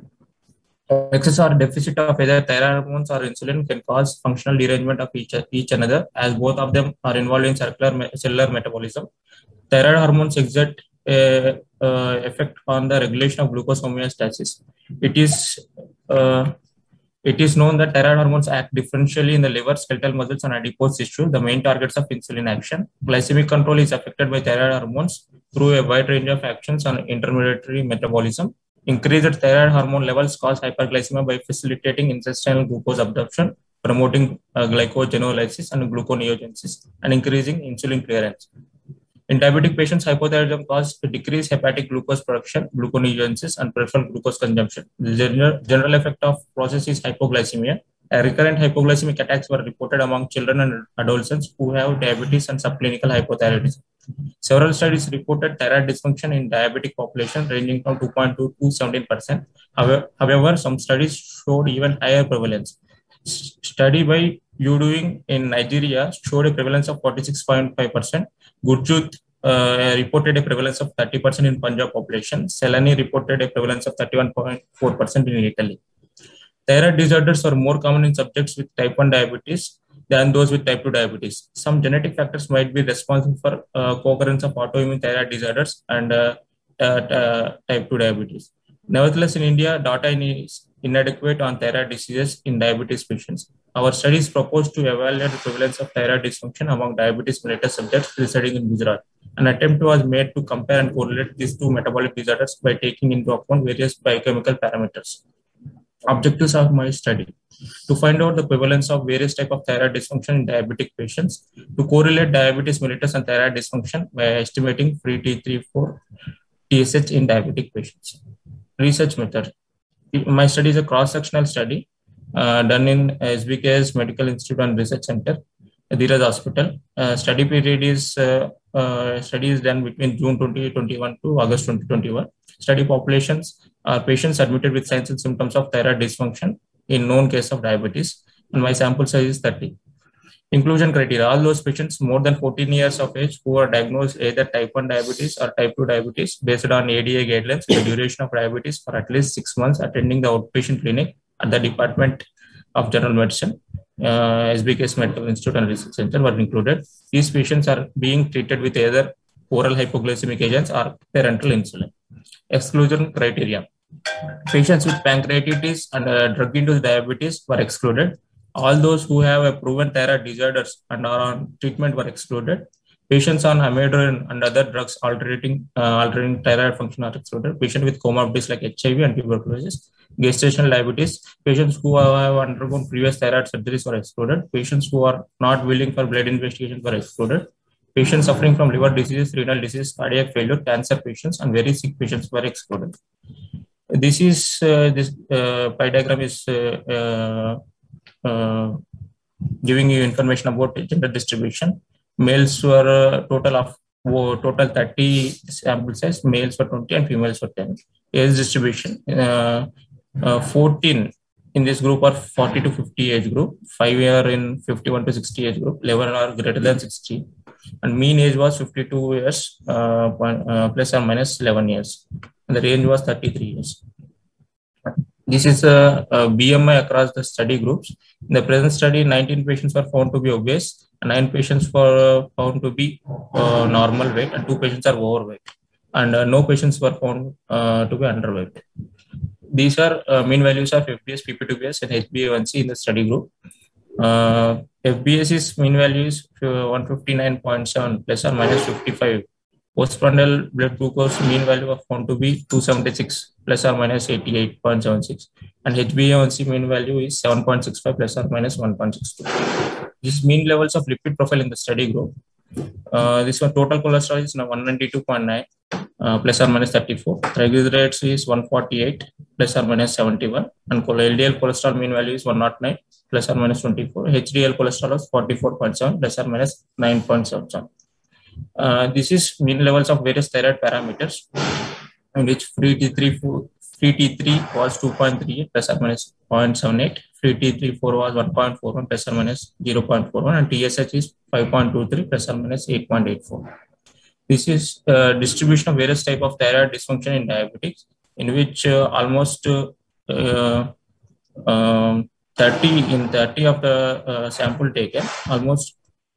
Excess or deficit of either thyroid hormones or insulin can cause functional derangement of each, each another, as both of them are involved in circular me cellular metabolism. Thyroid hormones exert a uh, effect on the regulation of glucose homeostasis. It is uh, it is known that thyroid hormones act differentially in the liver, skeletal muscles, and adipose tissue, the main targets of insulin action. Glycemic control is affected by thyroid hormones through a wide range of actions on intermediary metabolism. Increased thyroid hormone levels cause hyperglycemia by facilitating intestinal glucose absorption, promoting uh, glycogenolysis and gluconeogenesis, and increasing insulin clearance. In diabetic patients, hypothyroidism causes decreased hepatic glucose production, gluconeogenesis, and peripheral glucose consumption. The general, general effect of process is hypoglycemia. A recurrent hypoglycemic attacks were reported among children and adolescents who have diabetes and subclinical hypothyroidism. Several studies reported thyroid dysfunction in diabetic population ranging from two point two to seventeen percent. However, however, some studies showed even higher prevalence. S study by Udoing in Nigeria showed a prevalence of forty-six point five percent. Gurjut uh, reported a prevalence of thirty percent in Punjab population. Selani reported a prevalence of thirty-one point four percent in Italy. Thyroid disorders are more common in subjects with type one diabetes than those with type two diabetes. Some genetic factors might be responsible for uh, co-occurrence of autoimmune thyroid disorders and uh, uh, uh, type two diabetes. Nevertheless, in India, data is inadequate on thyroid diseases in diabetes patients. Our studies propose to evaluate the prevalence of thyroid dysfunction among diabetes mellitus subjects residing in Gujarat. An attempt was made to compare and correlate these two metabolic disorders by taking into account various biochemical parameters. Objectives of my study: to find out the prevalence of various types of thyroid dysfunction in diabetic patients, to correlate diabetes mellitus and thyroid dysfunction by estimating free T three four T S H in diabetic patients. Research method: my study is a cross-sectional study uh, done in S B K S Medical Institute and Research Center, Dheeraj Hospital. Uh, study period is uh, uh, study is done between June twenty twenty-one to August twenty twenty-one. Study populations are patients admitted with signs and symptoms of thyroid dysfunction in known case of diabetes, and my sample size is thirty. Inclusion criteria: all those patients more than fourteen years of age who are diagnosed either type one diabetes or type two diabetes based on A D A guidelines, the duration of diabetes for at least six months, attending the outpatient clinic at the Department of General Medicine, uh, S B K S Medical Institute and Research Center were included. These patients are being treated with either oral hypoglycemic agents or parenteral insulin. Exclusion criteria: patients with pancreatitis and uh, drug-induced diabetes were excluded. All those who have a proven thyroid disorders and are on treatment were excluded. Patients on amiodarone and other drugs altering uh, altering thyroid function are excluded. Patients with comorbidities like H I V and tuberculosis, gestational diabetes, patients who have undergone previous thyroid surgeries were excluded. Patients who are not willing for blood investigations were excluded. Patients suffering from liver disease, renal disease, cardiac failure, cancer patients, and very sick patients were excluded. This is uh, this uh, pie diagram is uh, uh, uh, giving you information about gender distribution. Males were a total of oh, total thirty sample size. Males were twenty and females were ten. Age distribution: uh, uh, fourteen in this group are forty to fifty age group. Five are in fifty-one to sixty age group. eleven are greater than sixty. And mean age was fifty-two years uh, uh, plus or minus eleven years. And the range was thirty-three years. This is a, a B M I across the study groups. In the present study, nineteen patients were found to be obese, and nine patients were found to be uh, normal weight, and two patients are overweight. And uh, no patients were found uh, to be underweight. These are uh, mean values of F B S, P P two B S, and H b A one C in the study group. Uh, F B S's mean value is one fifty-nine point seven plus or minus fifty-five Postprandial blood glucose mean value was found to be two seventy-six plus or minus eighty-eight point seven six, and H b A one C mean value is seven point six five plus or minus one point six two. These mean levels of lipid profile in the study group. Uh, this one total cholesterol is now one ninety-two point nine uh, plus or minus thirty-four. Triglycerides is one forty-eight plus or minus seventy-one, and L D L cholesterol mean value is one oh nine plus or minus twenty-four. H D L cholesterol is forty-four point seven plus or minus nine point seven seven. Uh, this is mean levels of various thyroid parameters, in which free T three, free T three was two point three eight plus or minus zero point seven eight, free T thirty-four was one point four one plus or minus zero point four one, and T S H is five point two three plus or minus eight point eight four. This is uh, distribution of various type of thyroid dysfunction in diabetics, in which uh, almost uh, uh, um, thirty in thirty of the uh, sample taken, almost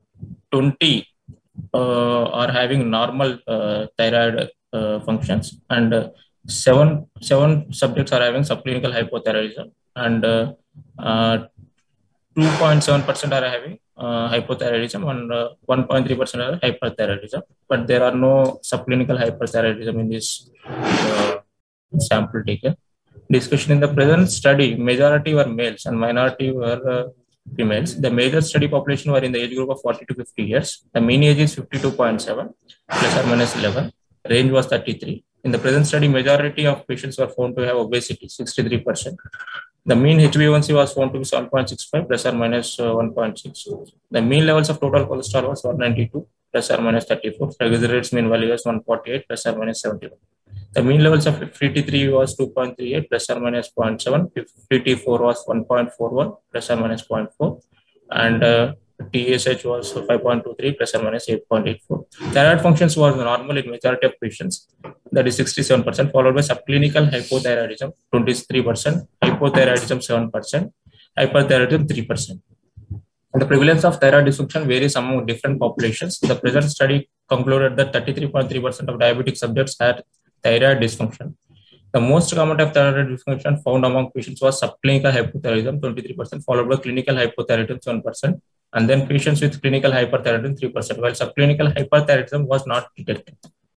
twenty uh, are having normal uh, thyroid uh, functions, and uh, seven seven subjects are having subclinical hypothyroidism, and uh, uh, two point seven percent are having uh, hypothyroidism, and uh, one point three percent are hyperthyroidism, but there are no subclinical hyperthyroidism in this uh, sample taken. Discussion: in the present study, majority were males and minority were uh, females. The major study population were in the age group of forty to fifty years. The mean age is fifty-two point seven plus or minus eleven. Range was thirty-three. In the present study, majority of patients were found to have obesity, sixty-three percent. The mean H b A one C was found to be seven point six five plus or minus uh, one point six. The mean levels of total cholesterol was one ninety-two plus or minus thirty-four. Triglycerides mean value was one forty-eight plus or minus seventy-one. The mean levels of free T three was two point three eight plus or minus zero point seven. Free T four was one point four one plus or minus zero point four. And uh, T S H was five point two three plus or minus eight point eight four. Thyroid functions was normal in majority of patients, that is sixty-seven percent, followed by subclinical hypothyroidism twenty-three percent, hypothyroidism seven percent, hyperthyroidism three percent. And the prevalence of thyroid dysfunction varies among different populations. The present study concluded that thirty-three point three percent of diabetic subjects had thyroid dysfunction. The most common type of thyroid dysfunction found among patients was subclinical hypothyroidism twenty-three percent, followed by clinical hypothyroidism seven percent, and then patients with clinical hyperthyroidism three percent, while subclinical hyperthyroidism was not detected.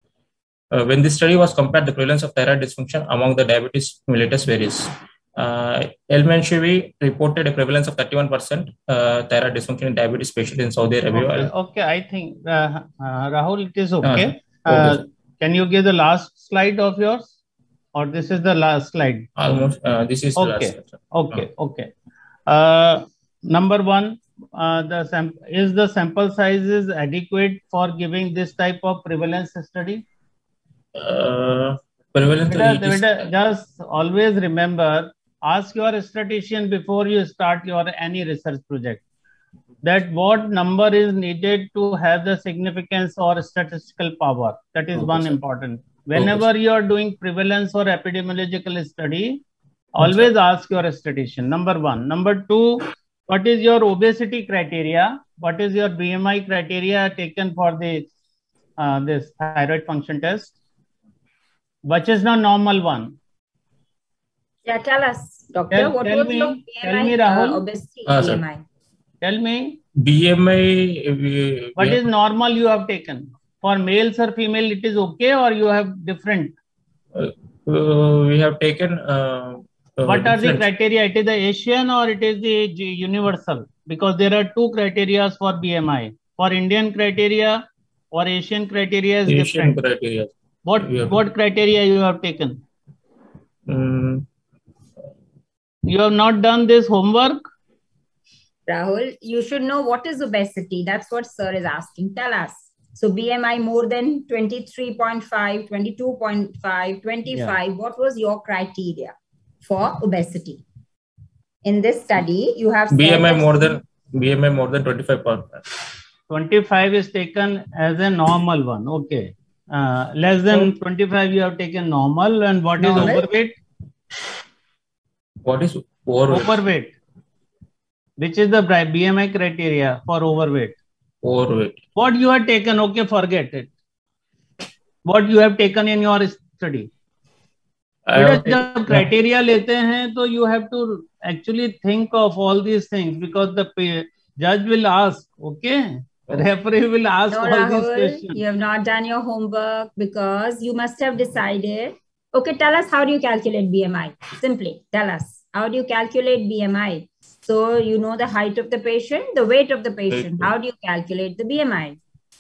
Uh, when this study was compared, the prevalence of thyroid dysfunction among the diabetes mellitus varies. Uh, El-Menshoubi reported a prevalence of thirty-one percent uh, thyroid dysfunction in diabetes patients in Saudi Arabia. Okay, okay. I think, uh, uh, Rahul, it is okay. Uh, uh, okay. Can you give the last slide of yours? Or this is the last slide? Almost, uh, this is okay. the last. Okay, uh. okay. Uh, number one, uh, the sam is the sample size is adequate for giving this type of prevalence study? Uh, prevalence Veda, Veda, just always remember, ask your statistician before you start your any research project, that what number is needed to have the significance or statistical power. That is okay, one sir. important. Whenever okay, you are doing prevalence or epidemiological study, always okay, ask your statistician. Number one. Number two, what is your obesity criteria? What is your B M I criteria taken for the uh, this thyroid function test? Which is the normal one? Yeah, tell us, doctor. Tell, what tell was me, your B M I, tell me, Rahul. Uh, obesity uh, B M I? Tell me. B M I. We, what we is normal you have taken? For males or female, it is okay, or you have different? Uh, uh, we have taken. Uh, uh, what are different. the criteria? It is the Asian or it is the universal? Because there are two criteria for B M I. For Indian criteria or Asian criteria is Asian different. criteria. What what criteria you have taken? Um, you have not done this homework? Rahul, you should know what is obesity. That's what sir is asking. Tell us. So B M I more than twenty-three point five, twenty-two point five, twenty-five. Yeah. What was your criteria for obesity? In this study, you have B M I more than B M I more than twenty-five point five. twenty-five is taken as a normal one. Okay. Uh, less than twenty-five, you have taken normal. And what normal? is overweight? What is overweight? Overweight. Which is the B M I criteria for overweight? Overweight. What you have taken, okay, forget it. What you have taken in your study. Because जब criteria लेते हैं, तो you have to actually think of all these things, because the judge will ask, okay, Referee will ask No, all Rahul, these questions. you have not done your homework because you must have decided. Okay, tell us, how do you calculate B M I? Simply tell us, how do you calculate B M I? So you know the height of the patient, the weight of the patient. How do you calculate the B M I?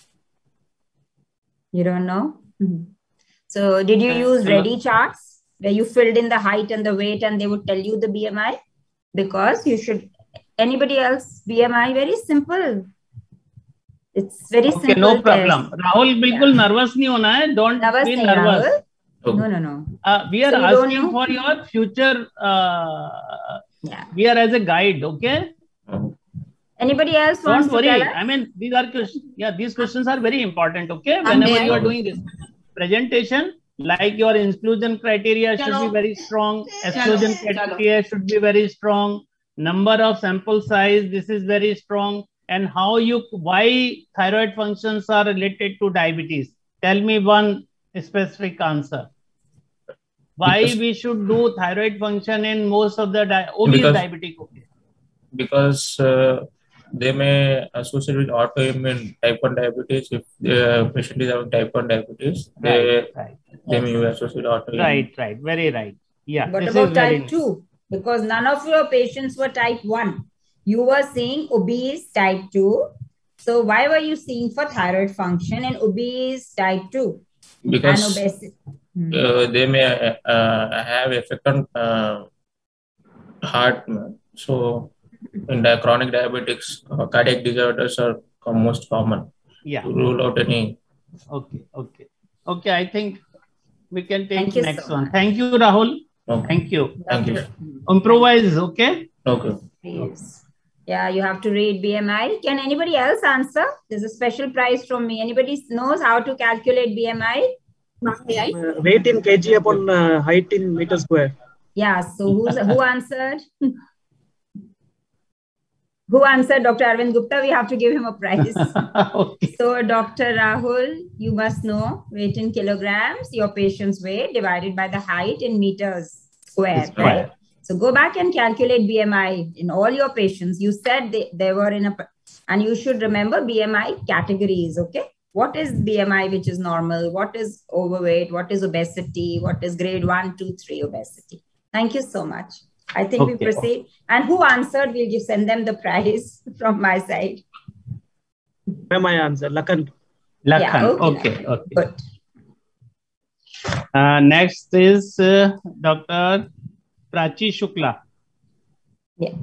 You don't know? Mm-hmm. So did you use ready charts where you filled in the height and the weight and they would tell you the B M I? Because you should, anybody else, B M I, very simple. It's very okay, simple. No problem. Test. Rahul, बिल्कुल yeah. nervous नहीं होना है. Don't nervous be nervous. Okay. No, no, no. Uh, we are so asking for your future. Uh, yeah. We are as a guide. Okay. Anybody else Don't wants worry. to tell us? I mean, these are questions. Yeah, these questions are very important. Okay. Whenever you are doing this presentation, like your inclusion criteria should be very strong. Exclusion criteria should be very strong. Number of sample size. This is very strong. And how you, why thyroid functions are related to diabetes. Tell me one specific answer. Why because, we should do thyroid function in most of the di obese because, diabetic? Okay. Because uh, they may associate with autoimmune type one diabetes. If the patient is having type one diabetes, right, they, right. they may associate autoimmune. Right, right. Very right. Yeah. What about type two? Because none of your patients were type one. You were seeing obese type two. So why were you seeing for thyroid function in obese type two? Because and obesity? Hmm. Uh, they may uh, have effect on uh, heart. So in the chronic diabetics, uh, cardiac disorders are most common. Yeah. To rule out any. Okay. Okay. Okay. I think we can take Thank next so one. Thank you, Rahul. Okay. Thank you. Thank you. Improvise. Okay. Okay. Please. Yeah, you have to read B M I. Can anybody else answer? There's a special prize from me. Anybody knows how to calculate B M I? Uh, weight in kg upon uh, height in meter square. Yeah. So who's who answered? Who answered? Doctor Arvind Gupta. We have to give him a prize. Okay. So Doctor Rahul, you must know weight in kilograms, your patient's weight divided by the height in meters square, square. Right? So go back and calculate B M I in all your patients. You said they, they were in a, and you should remember B M I categories, okay? What is B M I which is normal? What is overweight? What is obesity? What is grade one, two, three obesity? Thank you so much. I think okay. we proceed. And who answered, we'll just send them the prize from my side. Where my answer? Lakan. Lakan, yeah, okay. okay, okay. Good. Uh, next is uh, Doctor Prachi Shukla. Yeah.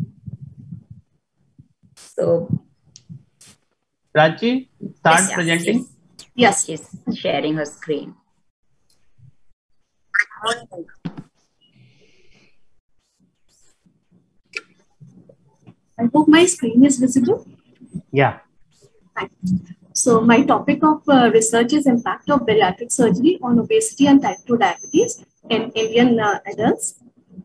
So, Prachi, start yes, presenting. Yes, yes, she's sharing her screen. I hope my screen is visible. Yeah. Thank you. So my topic of uh, research is impact of bariatric surgery on obesity and type two diabetes in Indian uh, adults.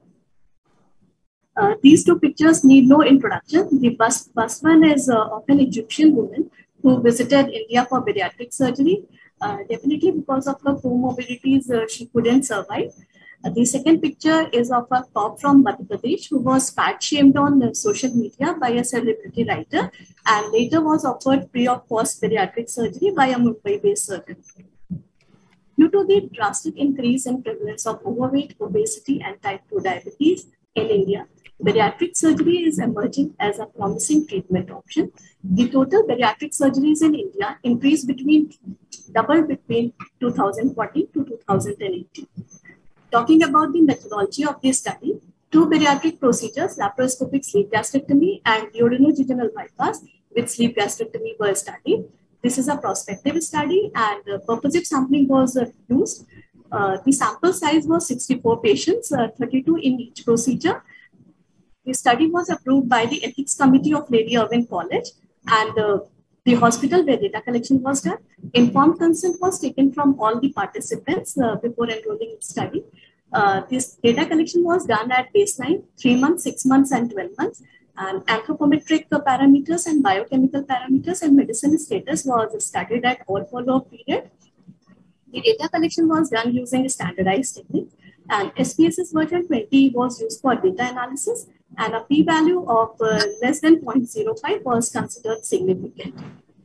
Uh, these two pictures need no introduction. The first, first one is uh, of an Egyptian woman who visited India for bariatric surgery. Uh, definitely because of her comorbidities, uh, she couldn't survive. Uh, the second picture is of a cop from Madhya Pradesh who was fat shamed on uh, social media by a celebrity writer and later was offered pre or post bariatric surgery by a Mumbai-based surgeon. Due to the drastic increase in prevalence of overweight, obesity, and type two diabetes in India, bariatric surgery is emerging as a promising treatment option. The total bariatric surgeries in India increased between double between two thousand fourteen to two thousand eighteen. Talking about the methodology of this study, two bariatric procedures, laparoscopic sleeve gastrectomy and duodenojejunal bypass with sleeve gastrectomy were studied. This is a prospective study and uh, purposive sampling was uh, used. Uh, the sample size was sixty-four patients, uh, thirty-two in each procedure. The study was approved by the Ethics Committee of Lady Irwin College and uh, the hospital where data collection was done. Informed consent was taken from all the participants uh, before enrolling in the study. Uh, this data collection was done at baseline, three months, six months, and twelve months. And anthropometric parameters and biochemical parameters and medicinal status was studied at all follow-up period. The data collection was done using a standardized technique. And S P S S version twenty was used for data analysis. And a p-value of uh, less than zero point zero five was considered significant.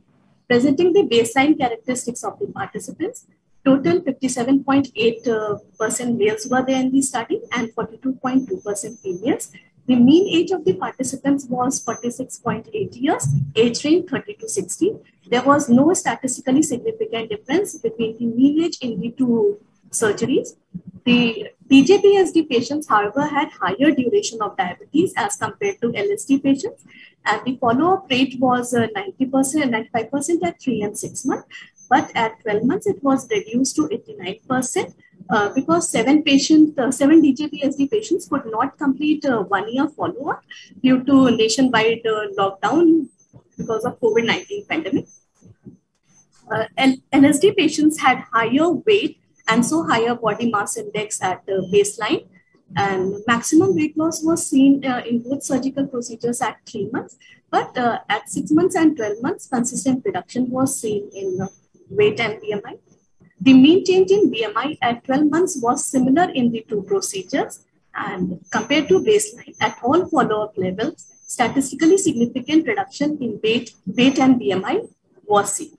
presenting the baseline characteristics of the participants. Total fifty-seven point eight percent males were there in the study and forty-two point two percent females. The mean age of the participants was forty-six point eight years, age range thirty to sixty. There was no statistically significant difference between the mean age in the two surgeries. The D J B S D patients, however, had higher duration of diabetes as compared to L S D patients, and the follow-up rate was uh, ninety percent and ninety-five percent at three and six months. But at twelve months, it was reduced to eighty-nine percent uh, because seven patient, uh, seven D J B S D patients could not complete a one-year follow-up due to nationwide uh, lockdown because of COVID nineteen pandemic. Uh, and L S D patients had higher weight and so higher body mass index at uh, baseline. And maximum weight loss was seen uh, in both surgical procedures at three months. But uh, at six months and twelve months, consistent reduction was seen in uh, weight and B M I. The mean change in B M I at twelve months was similar in the two procedures. And compared to baseline, at all follow-up levels, statistically significant reduction in weight, weight and B M I was seen.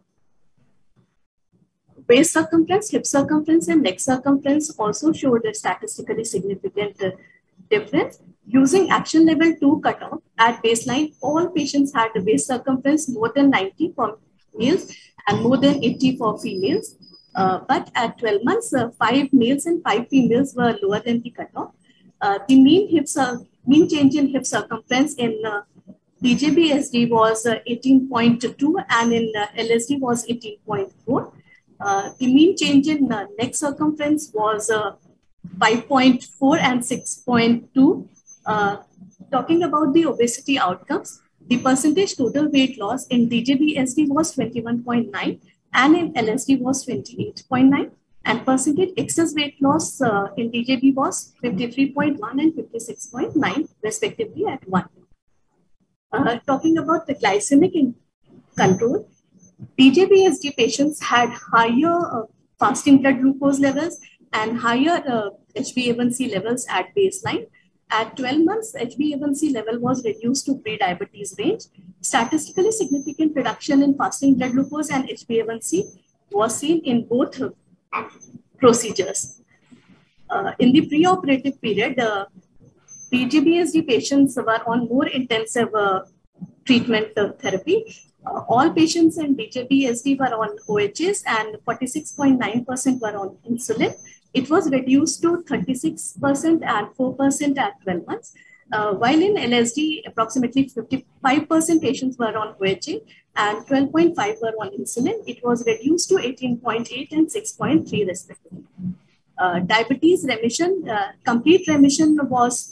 Waist circumference, hip circumference, and neck circumference also showed a statistically significant uh, difference. Using action level two cutoff at baseline, all patients had a waist circumference more than ninety for males and more than eighty for females. Uh, but at twelve months, uh, five males and five females were lower than the cutoff. Uh, the mean hip mean change in hip circumference in uh, D J B S D was uh, eighteen point two and in uh, L S D was eighteen point four. Uh, the mean change in uh, neck circumference was uh, five point four and six point two. Uh, talking about the obesity outcomes, the percentage total weight loss in D J B S D was twenty-one point nine and in L S D was twenty-eight point nine. And percentage excess weight loss uh, in D J B was fifty-three point one and fifty-six point nine respectively at one. Uh, talking about the glycemic in control, D J B S D patients had higher uh, fasting blood glucose levels and higher uh, H b A one C levels at baseline. At twelve months, H b A one C level was reduced to pre-diabetes range. Statistically significant reduction in fasting blood glucose and H b A one C was seen in both uh, procedures. Uh, in the pre-operative period, uh, D J B S D patients were on more intensive uh, treatment uh, therapy. Uh, all patients in D J B S D were on O H S and forty-six point nine percent were on insulin. It was reduced to thirty-six percent and four percent at twelve months. Uh, while in L S D, approximately fifty-five percent patients were on O H A and twelve point five were on insulin. It was reduced to eighteen point eight and six point three respectively. Uh, diabetes remission, uh, complete remission was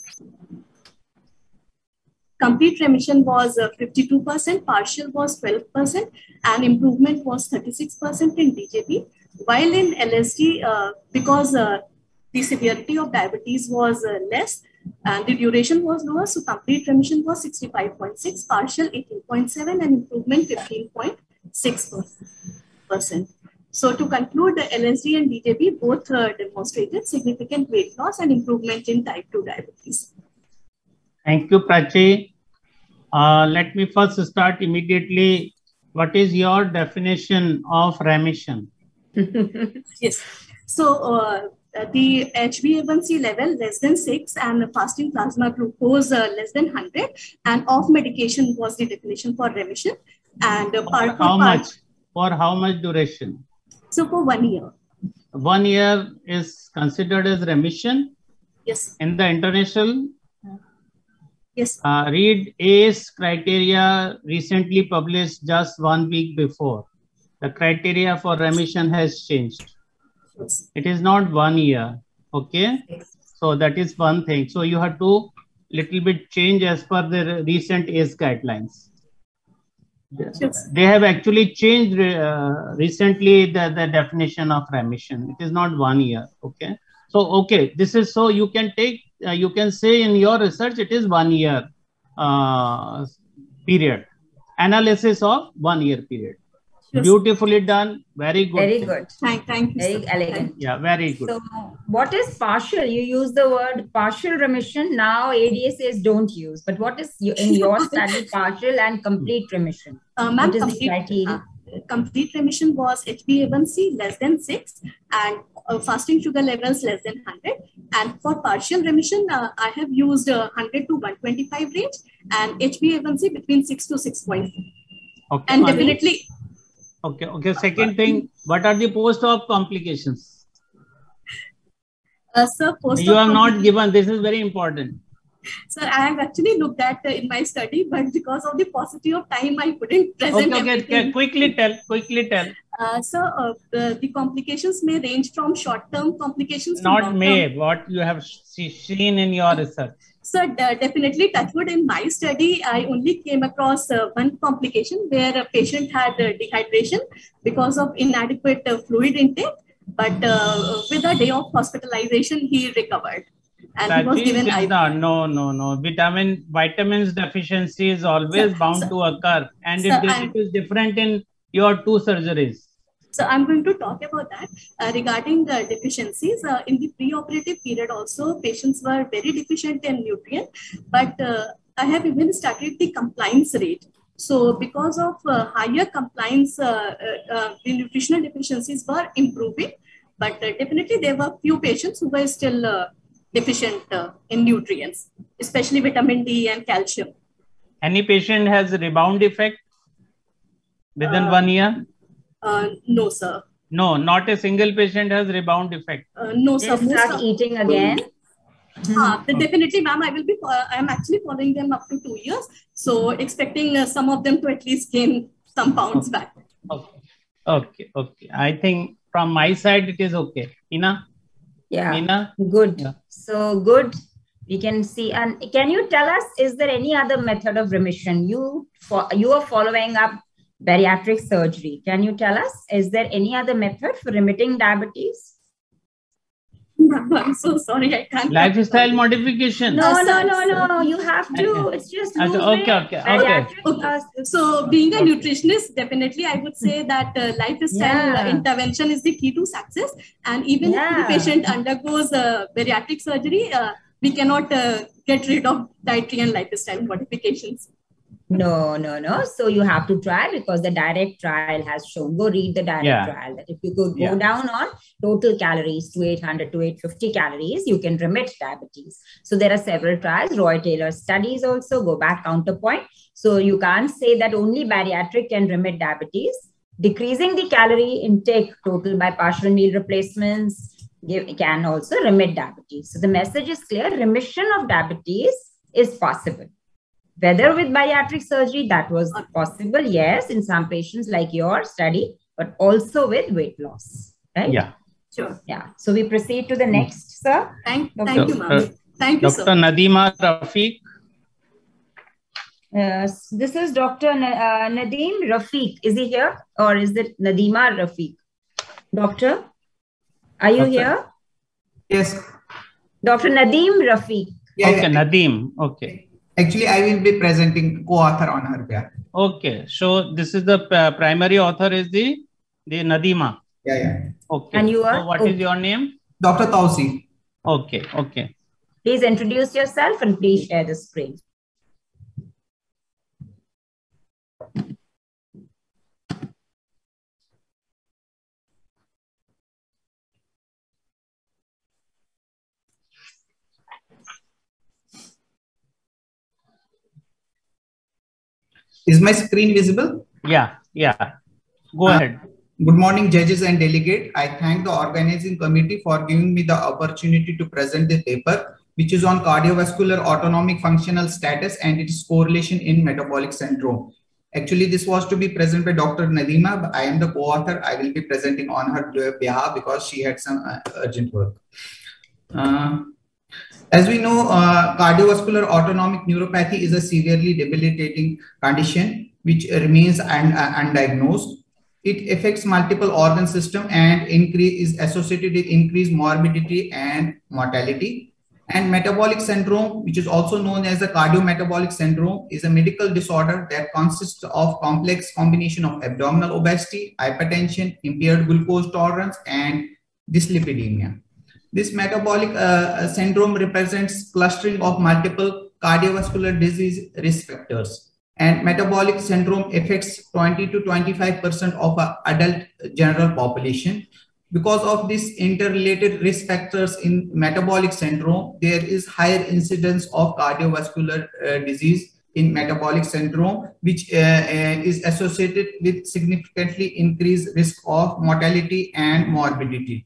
Complete remission was uh, fifty-two percent, partial was twelve percent, and improvement was thirty-six percent in D J B. While in L S D, uh, because uh, the severity of diabetes was uh, less and the duration was lower, so complete remission was sixty-five point six, partial eighteen point seven, and improvement fifteen point six percent. So to conclude, the L S D and D J B both uh, demonstrated significant weight loss and improvement in type two diabetes. Thank you, Prachi. Uh, let me first start immediately. What is your definition of remission? Yes. So uh, the H b A one C level less than six and fasting plasma glucose uh, less than one hundred and off medication was the definition for remission. And uh, part how part, much? For how much duration? So for one year. One year is considered as remission? Yes. In the international? Yes. Uh, read A C E criteria recently published just one week before. The criteria for remission has changed. Yes. It is not one year. Okay. So that is one thing. So you have to little bit change as per the recent A C E guidelines. Yes. They have actually changed uh, recently the, the definition of remission. It is not one year. Okay. So, okay, this is so you can take, uh, you can say in your research, it is one year uh, period, analysis of one year period. Yes. Beautifully done. Very good. Very good. Thank, thank you. Very elegant. Yeah, very good. So, what is partial? You use the word partial remission. Now, A D A says don't use. But what is in your study partial and complete remission? Uh, what is complete, the criteria? Uh, complete remission was H b A one C less than six and uh, fasting sugar levels less than one hundred. And for partial remission, uh, I have used uh, one hundred to one twenty-five range and H b A one C between six to six point four. Okay. And definitely. Okay. Okay. Second thing, what are the post-op complications? Uh, sir, post you have not given. This is very important. Sir, I have actually looked at uh, in my study, but because of the paucity of time, I couldn't present okay, okay, okay. Quickly tell, quickly tell. Uh, so, uh, the, the complications may range from short-term complications Not to may, what you have seen in your research. So, uh, definitely, touchwood, in my study, I only came across uh, one complication where a patient had uh, dehydration because of inadequate uh, fluid intake, but uh, with a day of hospitalization, he recovered. And that he was given is not, no, no, no. Vitamin, vitamins deficiency is always sir, bound sir, to occur, and sir, it, it is different in your two surgeries. So I'm going to talk about that uh, regarding the deficiencies. Uh, in the preoperative period also, patients were very deficient in nutrient, but uh, I have even studied the compliance rate. So because of uh, higher compliance, uh, uh, uh, the nutritional deficiencies were improving, but uh, definitely there were few patients who were still uh, deficient uh, in nutrients, especially vitamin D and calcium. Any patient has a rebound effect within uh, one year? Uh, no, sir. No, not a single patient has rebound effect. Uh, no, sir. They start of, eating again. Uh, definitely, ma'am. I will be. Uh, I am actually following them up to two years, so expecting uh, some of them to at least gain some pounds okay. back. Okay, okay, okay. I think from my side it is okay. Ina. Yeah. Ina. Good. Yeah. So good. We can see. And can you tell us? Is there any other method of remission? You for you are following up bariatric surgery. Can you tell us? Is there any other method for remitting diabetes? I'm so sorry, I can't. Lifestyle modification. No, no, no, no. You have to. It's just lose okay, okay, okay. okay. So, being a nutritionist, definitely, I would say that uh, lifestyle yeah. intervention is the key to success. And even yeah. if the patient undergoes uh, bariatric surgery, uh, we cannot uh, get rid of dietary and lifestyle modifications. No, no, no. So you have to try because the direct trial has shown. Go read the direct yeah. trial that if you could go yeah. down on total calories to eight hundred to eight hundred fifty calories, you can remit diabetes. So there are several trials. Roy Taylor studies also. Go back counterpoint. So you can't say that only bariatric can remit diabetes. Decreasing the calorie intake total by partial meal replacements can also remit diabetes. So the message is clear. Remission of diabetes is possible. Whether with bariatric surgery, that was possible, yes, in some patients like your study, but also with weight loss, right? Yeah. Sure. Yeah. So we proceed to the next, sir. Thank, thank you, ma'am. Thank you, Doctor Sir. Nadima Rafiq. Uh, this is Doctor Na uh, Nadeem Rafiq. Is he here or is it Nadima Rafiq? Doctor, are you Doctor. here? Yes. Doctor Nadeem Rafiq. Yeah, okay, yeah. Nadeem. Okay. Actually, I will be presenting co-author on her behalf. Okay, so this is the uh, primary author is the the Nadima. Yeah, yeah. Okay. And you are? So what okay. is your name? Doctor Tausi. Okay, okay. Please introduce yourself and please share the screen. Is my screen visible? Yeah, yeah. Go uh, ahead. Good morning, judges and delegate. I thank the organizing committee for giving me the opportunity to present the paper, which is on cardiovascular autonomic functional status and its correlation in metabolic syndrome. Actually, this was to be presented by Doctor Nadima, but I am the co-author. I will be presenting on her behalf because she had some uh, urgent work. Uh, As we know, uh, cardiovascular autonomic neuropathy is a severely debilitating condition which remains un uh, undiagnosed. It affects multiple organ system and increase is associated with increased morbidity and mortality. And metabolic syndrome, which is also known as the cardiometabolic syndrome, is a medical disorder that consists of complex combination of abdominal obesity, hypertension, impaired glucose tolerance, and dyslipidemia. This metabolic uh, syndrome represents clustering of multiple cardiovascular disease risk factors. And metabolic syndrome affects twenty to twenty-five percent of our adult general population. Because of these interrelated risk factors in metabolic syndrome, there is higher incidence of cardiovascular uh, disease in metabolic syndrome, which uh, uh, is associated with significantly increased risk of mortality and morbidity.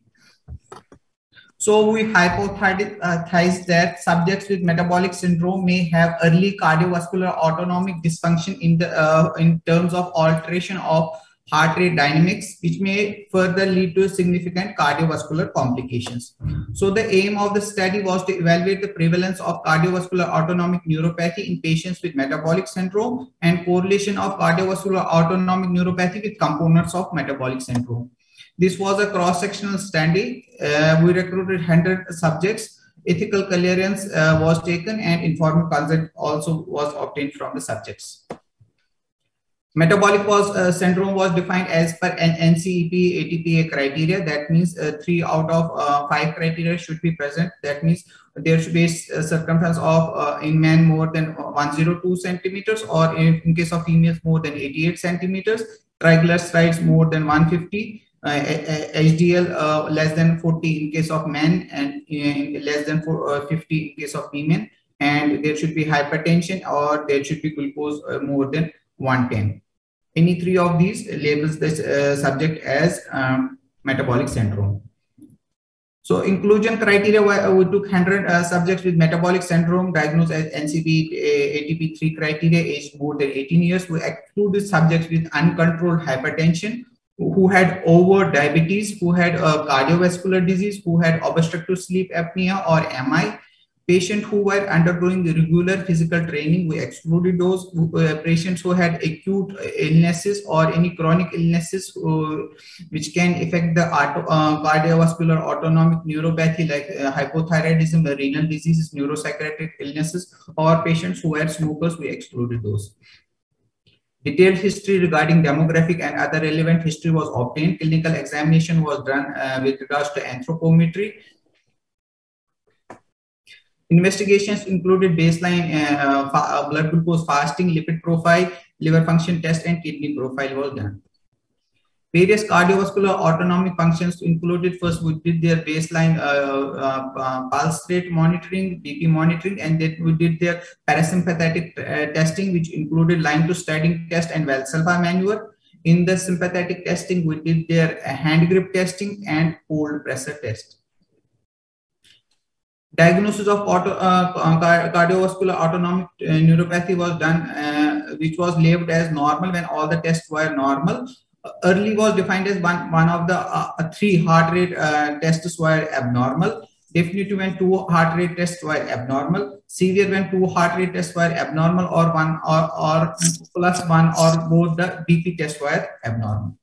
So we hypothesize that subjects with metabolic syndrome may have early cardiovascular autonomic dysfunction in the uh, in terms of alteration of heart rate dynamics, which may further lead to significant cardiovascular complications. So the aim of the study was to evaluate the prevalence of cardiovascular autonomic neuropathy in patients with metabolic syndrome and correlation of cardiovascular autonomic neuropathy with components of metabolic syndrome. This was a cross-sectional study. Uh, we recruited one hundred subjects. Ethical clearance uh, was taken and informed consent also was obtained from the subjects. Metabolic was, uh, syndrome was defined as per an N C E P A T P A criteria. That means uh, three out of uh, five criteria should be present. That means there should be a circumference of uh, in men more than one hundred two centimeters, or in, in case of females more than eighty-eight centimeters, triglycerides more than one hundred fifty, uh, H D L uh, less than forty in case of men, and uh, less than fifty in case of women, and there should be hypertension, or there should be glucose uh, more than one hundred ten. Any three of these labels this uh, subject as um, metabolic syndrome. So inclusion criteria, we took one hundred uh, subjects with metabolic syndrome diagnosed as N C B A T P three criteria, aged more than eighteen years. We excluded subjects with uncontrolled hypertension, who had over diabetes, who had uh, cardiovascular disease, who had obstructive sleep apnea or M I. Patients who were undergoing regular physical training, we excluded those. Uh, patients who had acute illnesses or any chronic illnesses uh, which can affect the auto, uh, cardiovascular autonomic neuropathy, like uh, hypothyroidism, renal diseases, neuropsychiatric illnesses, or patients who were smokers, we excluded those. Detailed history regarding demographic and other relevant history was obtained. Clinical examination was done uh, with regards to anthropometry. Investigations included baseline uh, uh, blood glucose fasting, lipid profile, liver function test, and kidney profile was done. Various cardiovascular autonomic functions included. First, we did their baseline uh, uh, uh, pulse rate monitoring, B P monitoring, and then we did their parasympathetic uh, testing, which included line to standing test and Valsalva maneuver. In the sympathetic testing, we did their hand grip testing and cold pressure test. Diagnosis of auto, uh, cardiovascular autonomic uh, neuropathy was done, uh, which was labeled as normal when all the tests were normal. Uh, early was defined as one, one of the uh, three heart rate uh, tests were abnormal. Definitive when two heart rate tests were abnormal. Severe when two heart rate tests were abnormal, or one or, or plus one or both the B P tests were abnormal.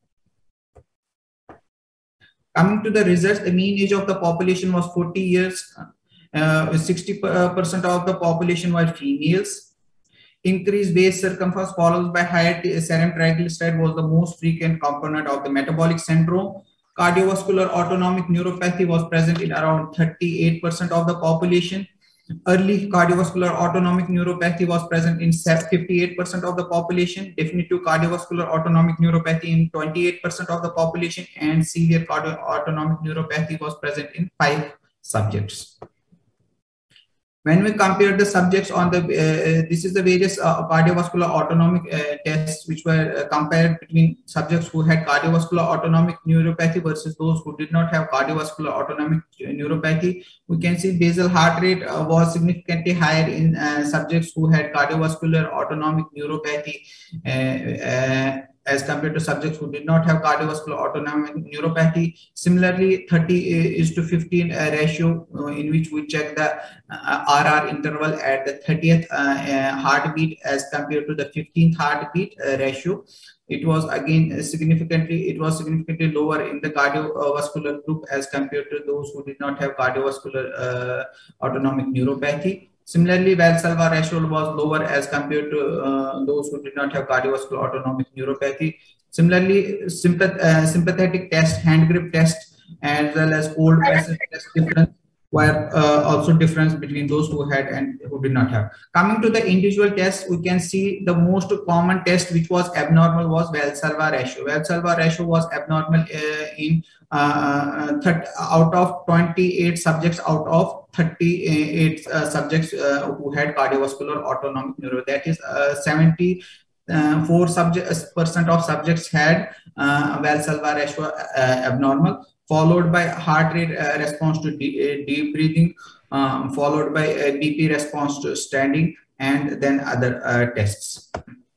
Coming to the results, the mean age of the population was forty years. Uh, sixty percent of the population were females. Increased waist circumference followed by higher serum triglyceride was the most frequent component of the metabolic syndrome. Cardiovascular autonomic neuropathy was present in around thirty-eight percent of the population. Early cardiovascular autonomic neuropathy was present in fifty-eight percent of the population. Definitive cardiovascular autonomic neuropathy in twenty-eight percent of the population, and severe cardio autonomic neuropathy was present in five subjects. When we compare the subjects on the, uh, this is the various uh, cardiovascular autonomic uh, tests which were uh, compared between subjects who had cardiovascular autonomic neuropathy versus those who did not have cardiovascular autonomic neuropathy. We can see basal heart rate uh, was significantly higher in uh, subjects who had cardiovascular autonomic neuropathy uh, uh, as compared to subjects who did not have cardiovascular autonomic neuropathy. Similarly, thirty is to fifteen uh, ratio uh, in which we check the uh, R R interval at the thirtieth uh, uh, heartbeat as compared to the fifteenth heartbeat uh, ratio. It was again significantly, it was significantly lower in the cardiovascular group as compared to those who did not have cardiovascular uh, autonomic neuropathy. Similarly, Valsalva ratio was lower as compared to uh, those who did not have cardiovascular autonomic neuropathy. Similarly, sympath uh, sympathetic test, hand grip test, as well as cold pressure test difference were uh, also difference between those who had and who did not have. Coming to the individual tests, we can see the most common test which was abnormal was Valsalva ratio. Valsalva ratio was abnormal uh, in uh, thirty, out of twenty-eight subjects out of thirty-eight uh, subjects uh, who had cardiovascular autonomic neuro. That is uh, seventy-four percent of subjects had uh, Valsalva ratio uh, abnormal, followed by heart rate uh, response to deep, uh, deep breathing, um, followed by a B P response to standing, and then other uh, tests.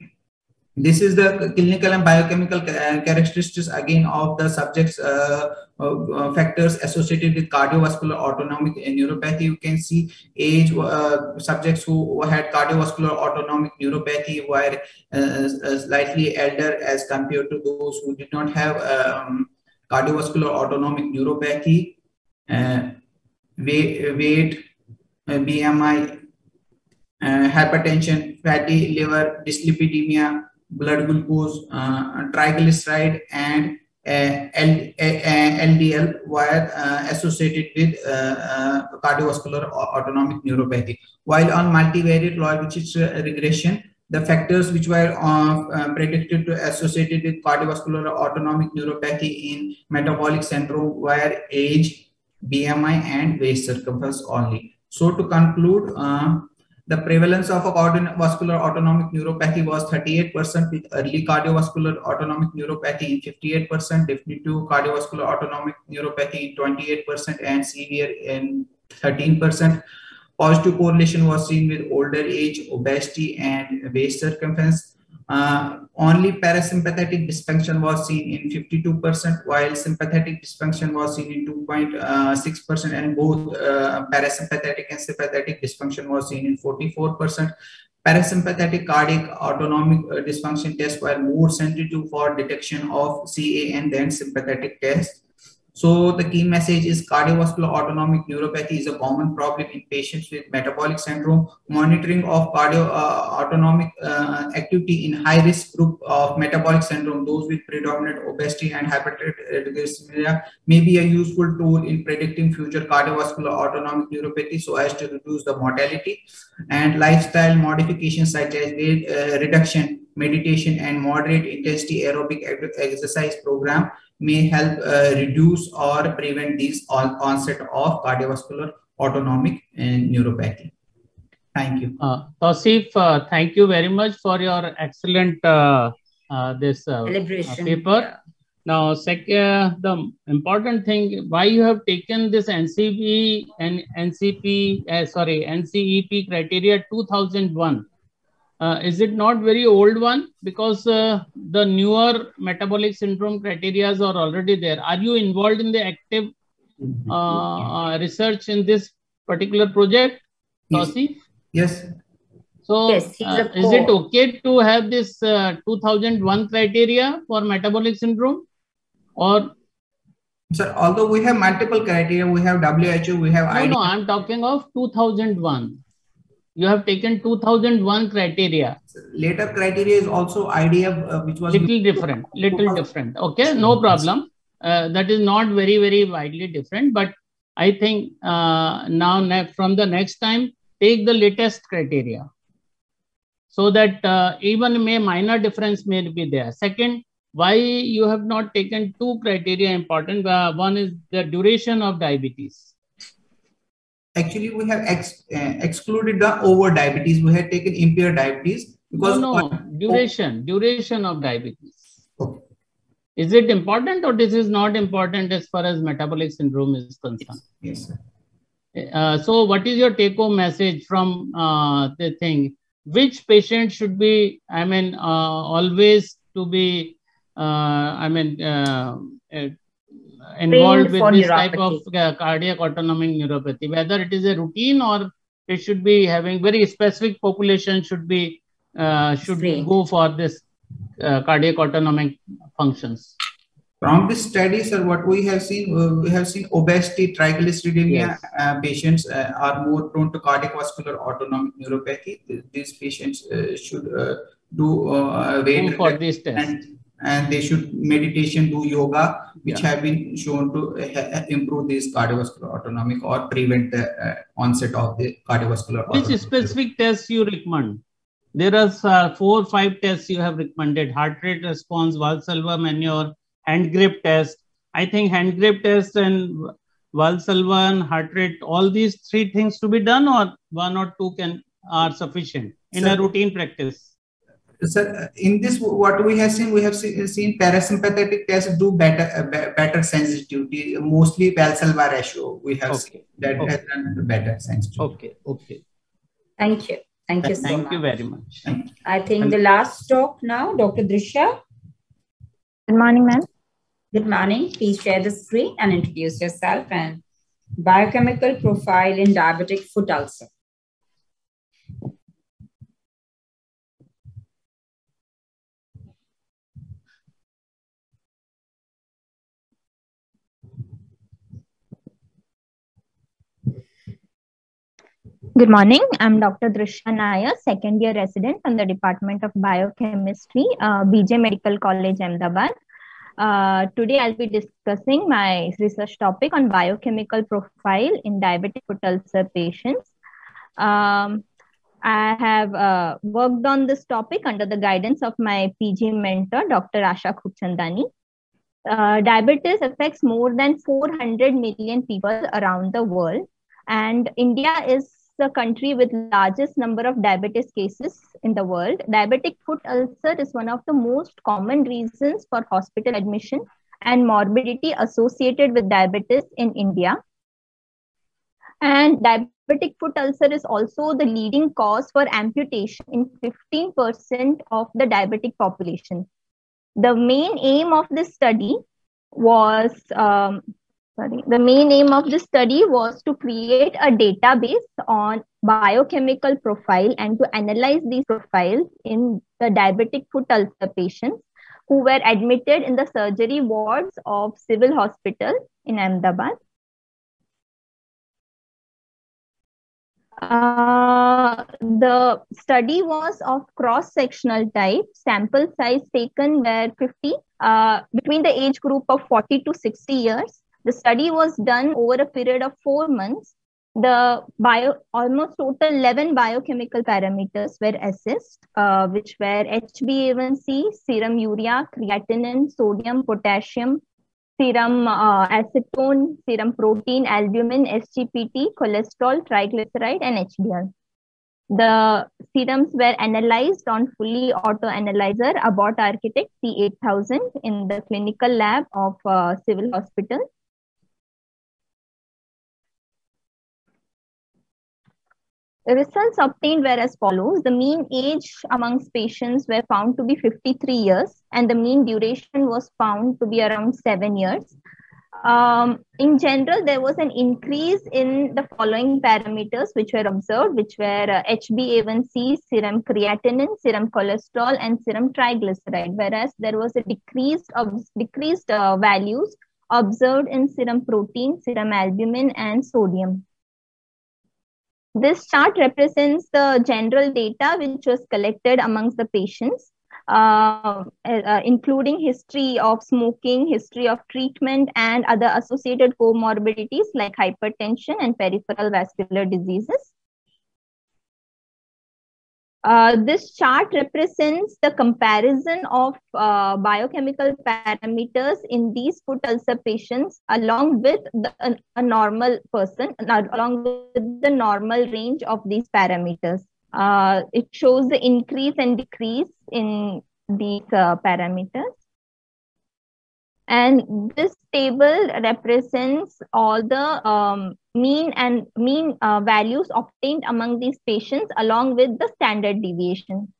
This is the clinical and biochemical characteristics again of the subjects uh, uh, factors associated with cardiovascular autonomic neuropathy. You can see age uh, subjects who had cardiovascular autonomic neuropathy were uh, slightly elder as compared to those who did not have um, cardiovascular autonomic neuropathy. Uh, weight, weight uh, B M I, uh, hypertension, fatty liver, dyslipidemia, blood glucose, uh, triglyceride, and uh, L D L were uh, associated with uh, uh, cardiovascular autonomic neuropathy. While on multivariate Loic regression, the factors which were uh, uh, predicted to associated with cardiovascular autonomic neuropathy in metabolic syndrome were age, B M I, and waist circumference only. So to conclude, uh, the prevalence of a cardiovascular autonomic neuropathy was thirty-eight percent, with early cardiovascular autonomic neuropathy in fifty-eight percent, definitive cardiovascular autonomic neuropathy in twenty-eight percent, and severe in thirteen percent. Positive correlation was seen with older age, obesity, and waist circumference. Uh, only parasympathetic dysfunction was seen in fifty-two percent, while sympathetic dysfunction was seen in two point six percent, and both uh, parasympathetic and sympathetic dysfunction was seen in forty-four percent. Parasympathetic cardiac autonomic uh, dysfunction tests were more sensitive for detection of C A N than sympathetic tests. So the key message is cardiovascular autonomic neuropathy is a common problem in patients with metabolic syndrome. Monitoring of cardio uh, autonomic uh, activity in high risk group of metabolic syndrome, those with predominant obesity and hypertriglyceridemia, may be a useful tool in predicting future cardiovascular autonomic neuropathy so as to reduce the mortality. And lifestyle modifications such as weight uh, reduction, meditation, and moderate intensity aerobic exercise program may help uh, reduce or prevent these onset of cardiovascular autonomic and neuropathy. Thank you. Uh, Tausif, uh, thank you very much for your excellent uh, uh, this uh, uh, paper. Yeah. Now, sec uh, the important thing, why you have taken this N C P and N C P, uh, sorry, N C E P criteria two thousand one. Uh, is it not very old one? Because uh, the newer metabolic syndrome criteria are already there. Are you involved in the active uh, research in this particular project, Tausif? Yes. So yes, uh, is it okay to have this uh, two thousand one criteria for metabolic syndrome? Or Sir, although we have multiple criteria, we have W H O, we have no, I D. No, I'm talking of two thousand one. You have taken two thousand one criteria. Later criteria is also I D F, uh, which was little different, little different. Okay, no problem. Uh, that is not very, very widely different. But I think uh, now from the next time, take the latest criteria, so that uh, even may minor difference may be there. Second, why you have not taken two criteria important? Uh, one is the duration of diabetes. Actually, we have ex, uh, excluded the over diabetes. We have taken impaired diabetes because no, no duration, duration of diabetes. Okay. Is it important or this is not important as far as metabolic syndrome is concerned? Yes, yes sir. Uh, so, what is your take-home message from uh, the thing? Which patient should be, I mean, uh, always to be, uh, I mean, uh, uh, involved with this type of uh, cardiac autonomic neuropathy, whether it is a routine or it should be having very specific population should be uh, should Great. go for this uh, cardiac autonomic functions. From this study, sir, what we have seen, uh, we have seen obesity, triglyceridemia yes. uh, patients uh, are more prone to cardiovascular autonomic neuropathy. These patients uh, should uh, do uh, weight for this test. And, and they should meditation, do yoga, which Yeah. have been shown to uh, improve this cardiovascular autonomic or prevent the uh, onset of the cardiovascular Which autonomic. specific tests you recommend? There are uh, four or five tests you have recommended: heart rate response, Valsalva manure, hand grip test. I think hand grip test and Valsalva and heart rate, all these three things to be done, or one or two can are sufficient in Sir, a routine practice? Sir, in this, what we have seen, we have seen, seen parasympathetic tests do better, uh, better sensitivity. Mostly Valsalva ratio, we have Okay. seen that Okay. has done better sensitivity. Okay. Okay. Thank you. Thank you so Thank much. you very much. I think And the last talk now, Doctor Drisha. Good morning, ma'am. Good morning. Please share the screen and introduce yourself and biochemical profile in diabetic foot ulcer. Good morning. I'm Doctor Drisha Nair, second year resident from the Department of Biochemistry, uh, B J Medical College, Ahmedabad. Uh, today, I'll be discussing my research topic on biochemical profile in diabetic foot ulcer patients. Um, I have uh, worked on this topic under the guidance of my P G mentor, Doctor Asha Khubchandani. Uh, diabetes affects more than four hundred million people around the world, and India is the country with largest number of diabetes cases in the world. Diabetic foot ulcer is one of the most common reasons for hospital admission and morbidity associated with diabetes in India. And diabetic foot ulcer is also the leading cause for amputation in fifteen percent of the diabetic population. The main aim of this study was um, Sorry. The main aim of this study was to create a database on biochemical profile and to analyze these profiles in the diabetic foot ulcer patients who were admitted in the surgery wards of civil hospital in Ahmedabad. Uh, the study was of cross-sectional type. Sample size taken were fifty uh, between the age group of forty to sixty years. The study was done over a period of four months. The bio, almost total eleven biochemical parameters were assessed, uh, which were H b A one C, serum urea, creatinine, sodium, potassium, serum uh, acetone, serum protein, albumin, S G P T, cholesterol, triglyceride, and H D L. The serums were analyzed on fully auto analyzer Abbott Architect C eight thousand in the clinical lab of uh, civil hospital. The results obtained were as follows. The mean age amongst patients were found to be fifty-three years, and the mean duration was found to be around seven years. Um, in general, there was an increase in the following parameters which were observed, which were uh, H b A one C, serum creatinine, serum cholesterol, and serum triglyceride, whereas there was a decreased, of decreased uh, values observed in serum protein, serum albumin, and sodium. This chart represents the general data which was collected amongst the patients, uh, uh, including history of smoking, history of treatment, and other associated comorbidities like hypertension and peripheral vascular diseases. Uh, this chart represents the comparison of uh, biochemical parameters in these foot ulcer patients along with the, a, a normal person, uh, along with the normal range of these parameters. Uh, it shows the increase and decrease in these uh, parameters. And this table represents all the um, mean and mean uh, values obtained among these patients along with the standard deviation.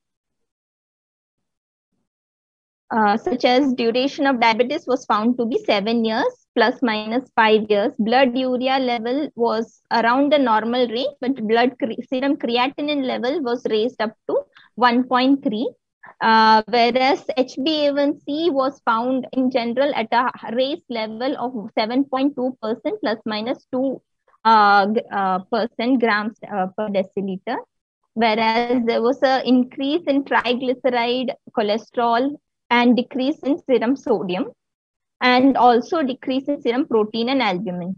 Uh, such as duration of diabetes was found to be seven years plus minus five years. Blood urea level was around the normal range, but blood cre serum creatinine level was raised up to one point three. Uh, whereas H b A one C was found in general at a raised level of seven point two percent plus minus two uh, uh, percent grams uh, per deciliter, whereas there was an increase in triglyceride, cholesterol, and decrease in serum sodium. and also decrease in serum protein and albumin.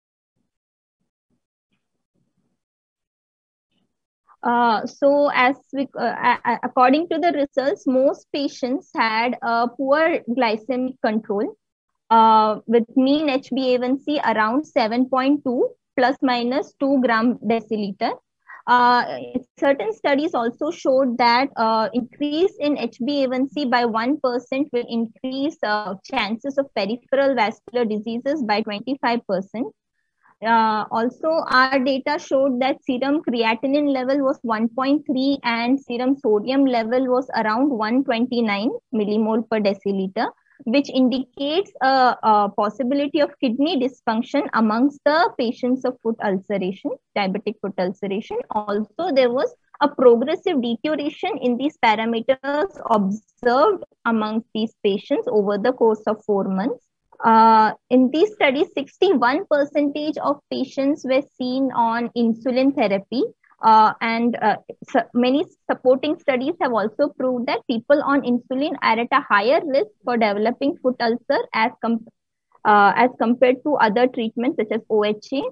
Uh, so as we, uh, according to the results, most patients had a poor glycemic control uh, with mean H b A one C around seven point two plus minus two gram deciliter. Uh, certain studies also showed that uh, increase in H b A one C by one percent will increase uh, chances of peripheral vascular diseases by twenty-five percent. Uh, also, our data showed that serum creatinine level was one point three and serum sodium level was around one hundred twenty-nine millimole per deciliter, which indicates a, a possibility of kidney dysfunction amongst the patients of foot ulceration, diabetic foot ulceration. Also, there was a progressive deterioration in these parameters observed amongst these patients over the course of four months. Uh, in these studies, sixty-one percent of patients were seen on insulin therapy. Uh, and uh, so many supporting studies have also proved that people on insulin are at a higher risk for developing foot ulcer as, com uh, as compared to other treatments such as O H A.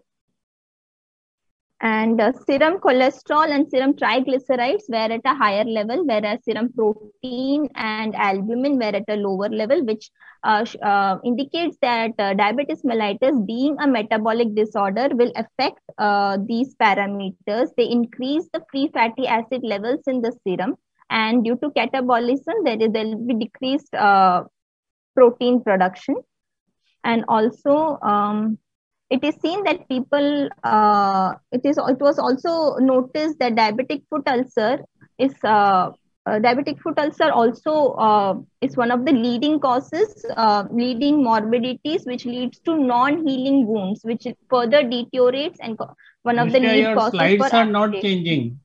And uh, serum cholesterol and serum triglycerides were at a higher level, whereas serum protein and albumin were at a lower level, which uh, uh, indicates that uh, diabetes mellitus, being a metabolic disorder, will affect uh, these parameters. They increase the free fatty acid levels in the serum, and due to catabolism, there is there will be decreased uh, protein production. And also, um, it is seen that people, uh, it is it was also noticed that diabetic foot ulcer is, uh, uh, diabetic foot ulcer also uh, is one of the leading causes, uh, leading morbidities, which leads to non-healing wounds, which further deteriorates and one of Mishra, the lead your causes slides for are not amputation. changing.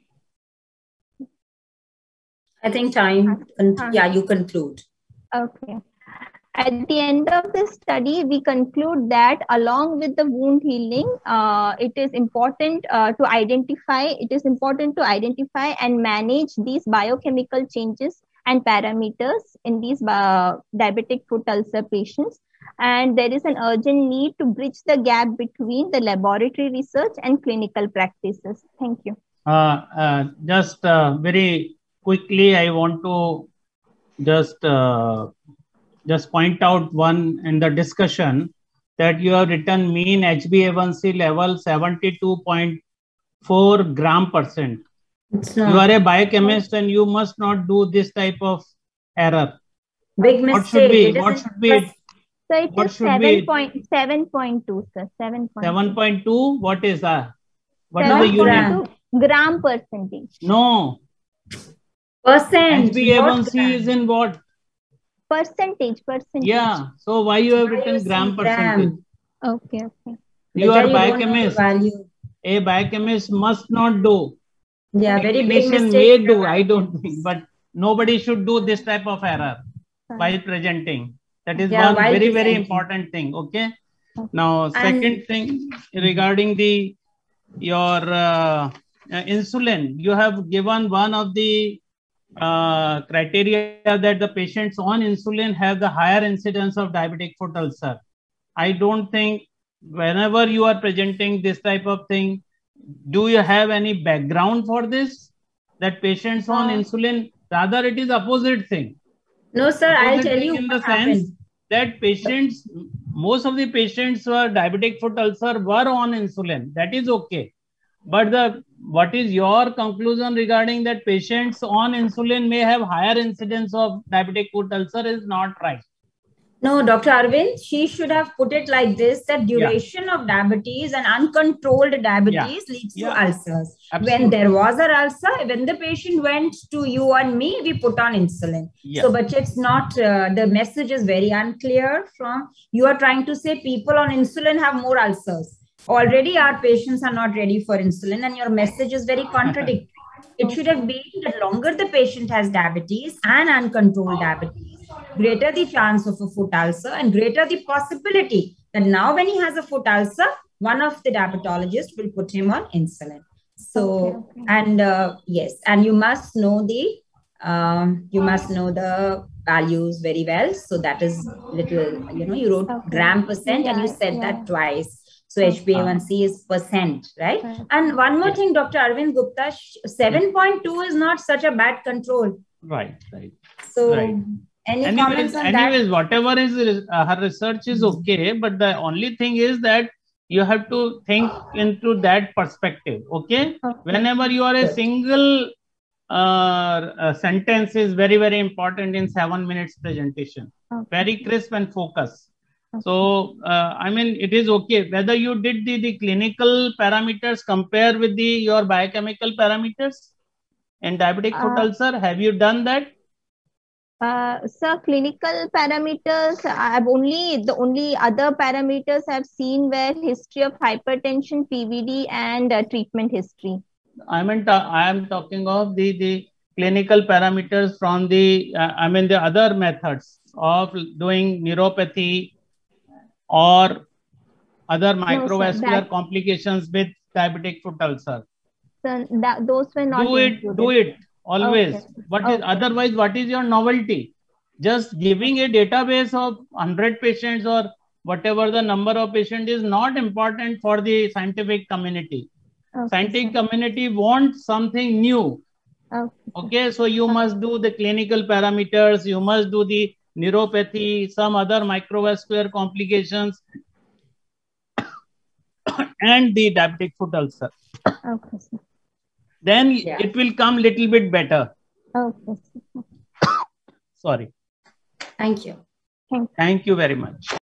I think time, Uh, yeah, you conclude. Okay. At the end of the study, we conclude that along with the wound healing, uh, it is important uh, to identify, it is important to identify and manage these biochemical changes and parameters in these uh, diabetic foot ulcer patients. And there is an urgent need to bridge the gap between the laboratory research and clinical practices. Thank you. Uh, uh, just uh, very quickly, I want to just uh, just point out one in the discussion that you have written mean H b A one C level seventy-two point four gram percent. You are a biochemist and you must not do this type of error. Big mistake. What should be? It What is should be? So it What is should seven be? point seven point two, sir. seven point two. seven point two. What is that? What is seven the unit? point two gram percentage. No. Percent. H b A one C is in what? Percentage, percentage. Yeah. So why you have Why written you gram say percentage? gram? Okay, okay. You Better are you don't know the biochemist. value. A biochemist must not do. Yeah, very big Technician mistake. may do, I don't think, but nobody should do this type of error while presenting. That is Yeah, one while very, very presenting. important thing. Okay. Now, And- second thing regarding the your uh, uh, insulin, you have given one of the uh, criteria that the patients on insulin have the higher incidence of diabetic foot ulcer. I don't think whenever you are presenting this type of thing, do you have any background for this? That patients on Uh, insulin, rather it is opposite thing. No, sir, I'll Opposite tell thing you in the what sense happened. that patients, most of the patients who are diabetic foot ulcer were on insulin. That is okay. But the what is your conclusion regarding that patients on insulin may have higher incidence of diabetic foot ulcer is not right. No, Doctor Arvind, she should have put it like this, that duration yeah. of diabetes and uncontrolled diabetes yeah. leads yeah. to ulcers. Absolutely. When there was an ulcer, when the patient went to you and me, we put on insulin. Yeah. So, but it's not, uh, the message is very unclear from, you are trying to say people on insulin have more ulcers. Already our patients are not ready for insulin and your message is very contradictory. It should have been that longer the patient has diabetes and uncontrolled diabetes, greater the chance of a foot ulcer and greater the possibility that now when he has a foot ulcer, one of the diabetologists will put him on insulin. So, okay, okay. and uh, yes, and you must know the Um, you must know the values very well. So that is little, you know, you wrote Okay. gram percent Yeah, and you said yeah. that twice. So H b A one C is percent, right? Right. And one more Yeah. thing, Doctor Arvind Gupta, seven point two is not such a bad control. Right, right. So Right. any Anyways, comments on anyways, that? whatever is uh, her research is okay, but the only thing is that you have to think into that perspective. Okay, Okay. whenever you are a Good. single uh, uh, sentence is very very important in seven minutes presentation. Okay. Very crisp and focus. Okay. So uh, I mean, it is okay whether you did the, the clinical parameters compare with the your biochemical parameters in diabetic foot Uh, ulcer. Have you done that? Uh, sir, clinical parameters, I've only, the only other parameters I've seen were history of hypertension, P V D, and uh, treatment history. I mean, I am talking of the, the clinical parameters from the, uh, I mean, the other methods of doing neuropathy or other microvascular no, that, complications with diabetic foot ulcer. So that, those were not Do it, included. do it always. Okay. What is Okay. otherwise, what is your novelty? Just giving a database of one hundred patients or whatever the number of patients is not important for the scientific community. Okay, Scientific sir. community wants something new. Okay. Okay, so you must do the clinical parameters, you must do the neuropathy, some other microvascular complications, and the diabetic foot ulcer. Okay, sir. Then Yeah. it will come little bit better. Okay, sir. Sorry. Thank you. Thank you. Thank you very much.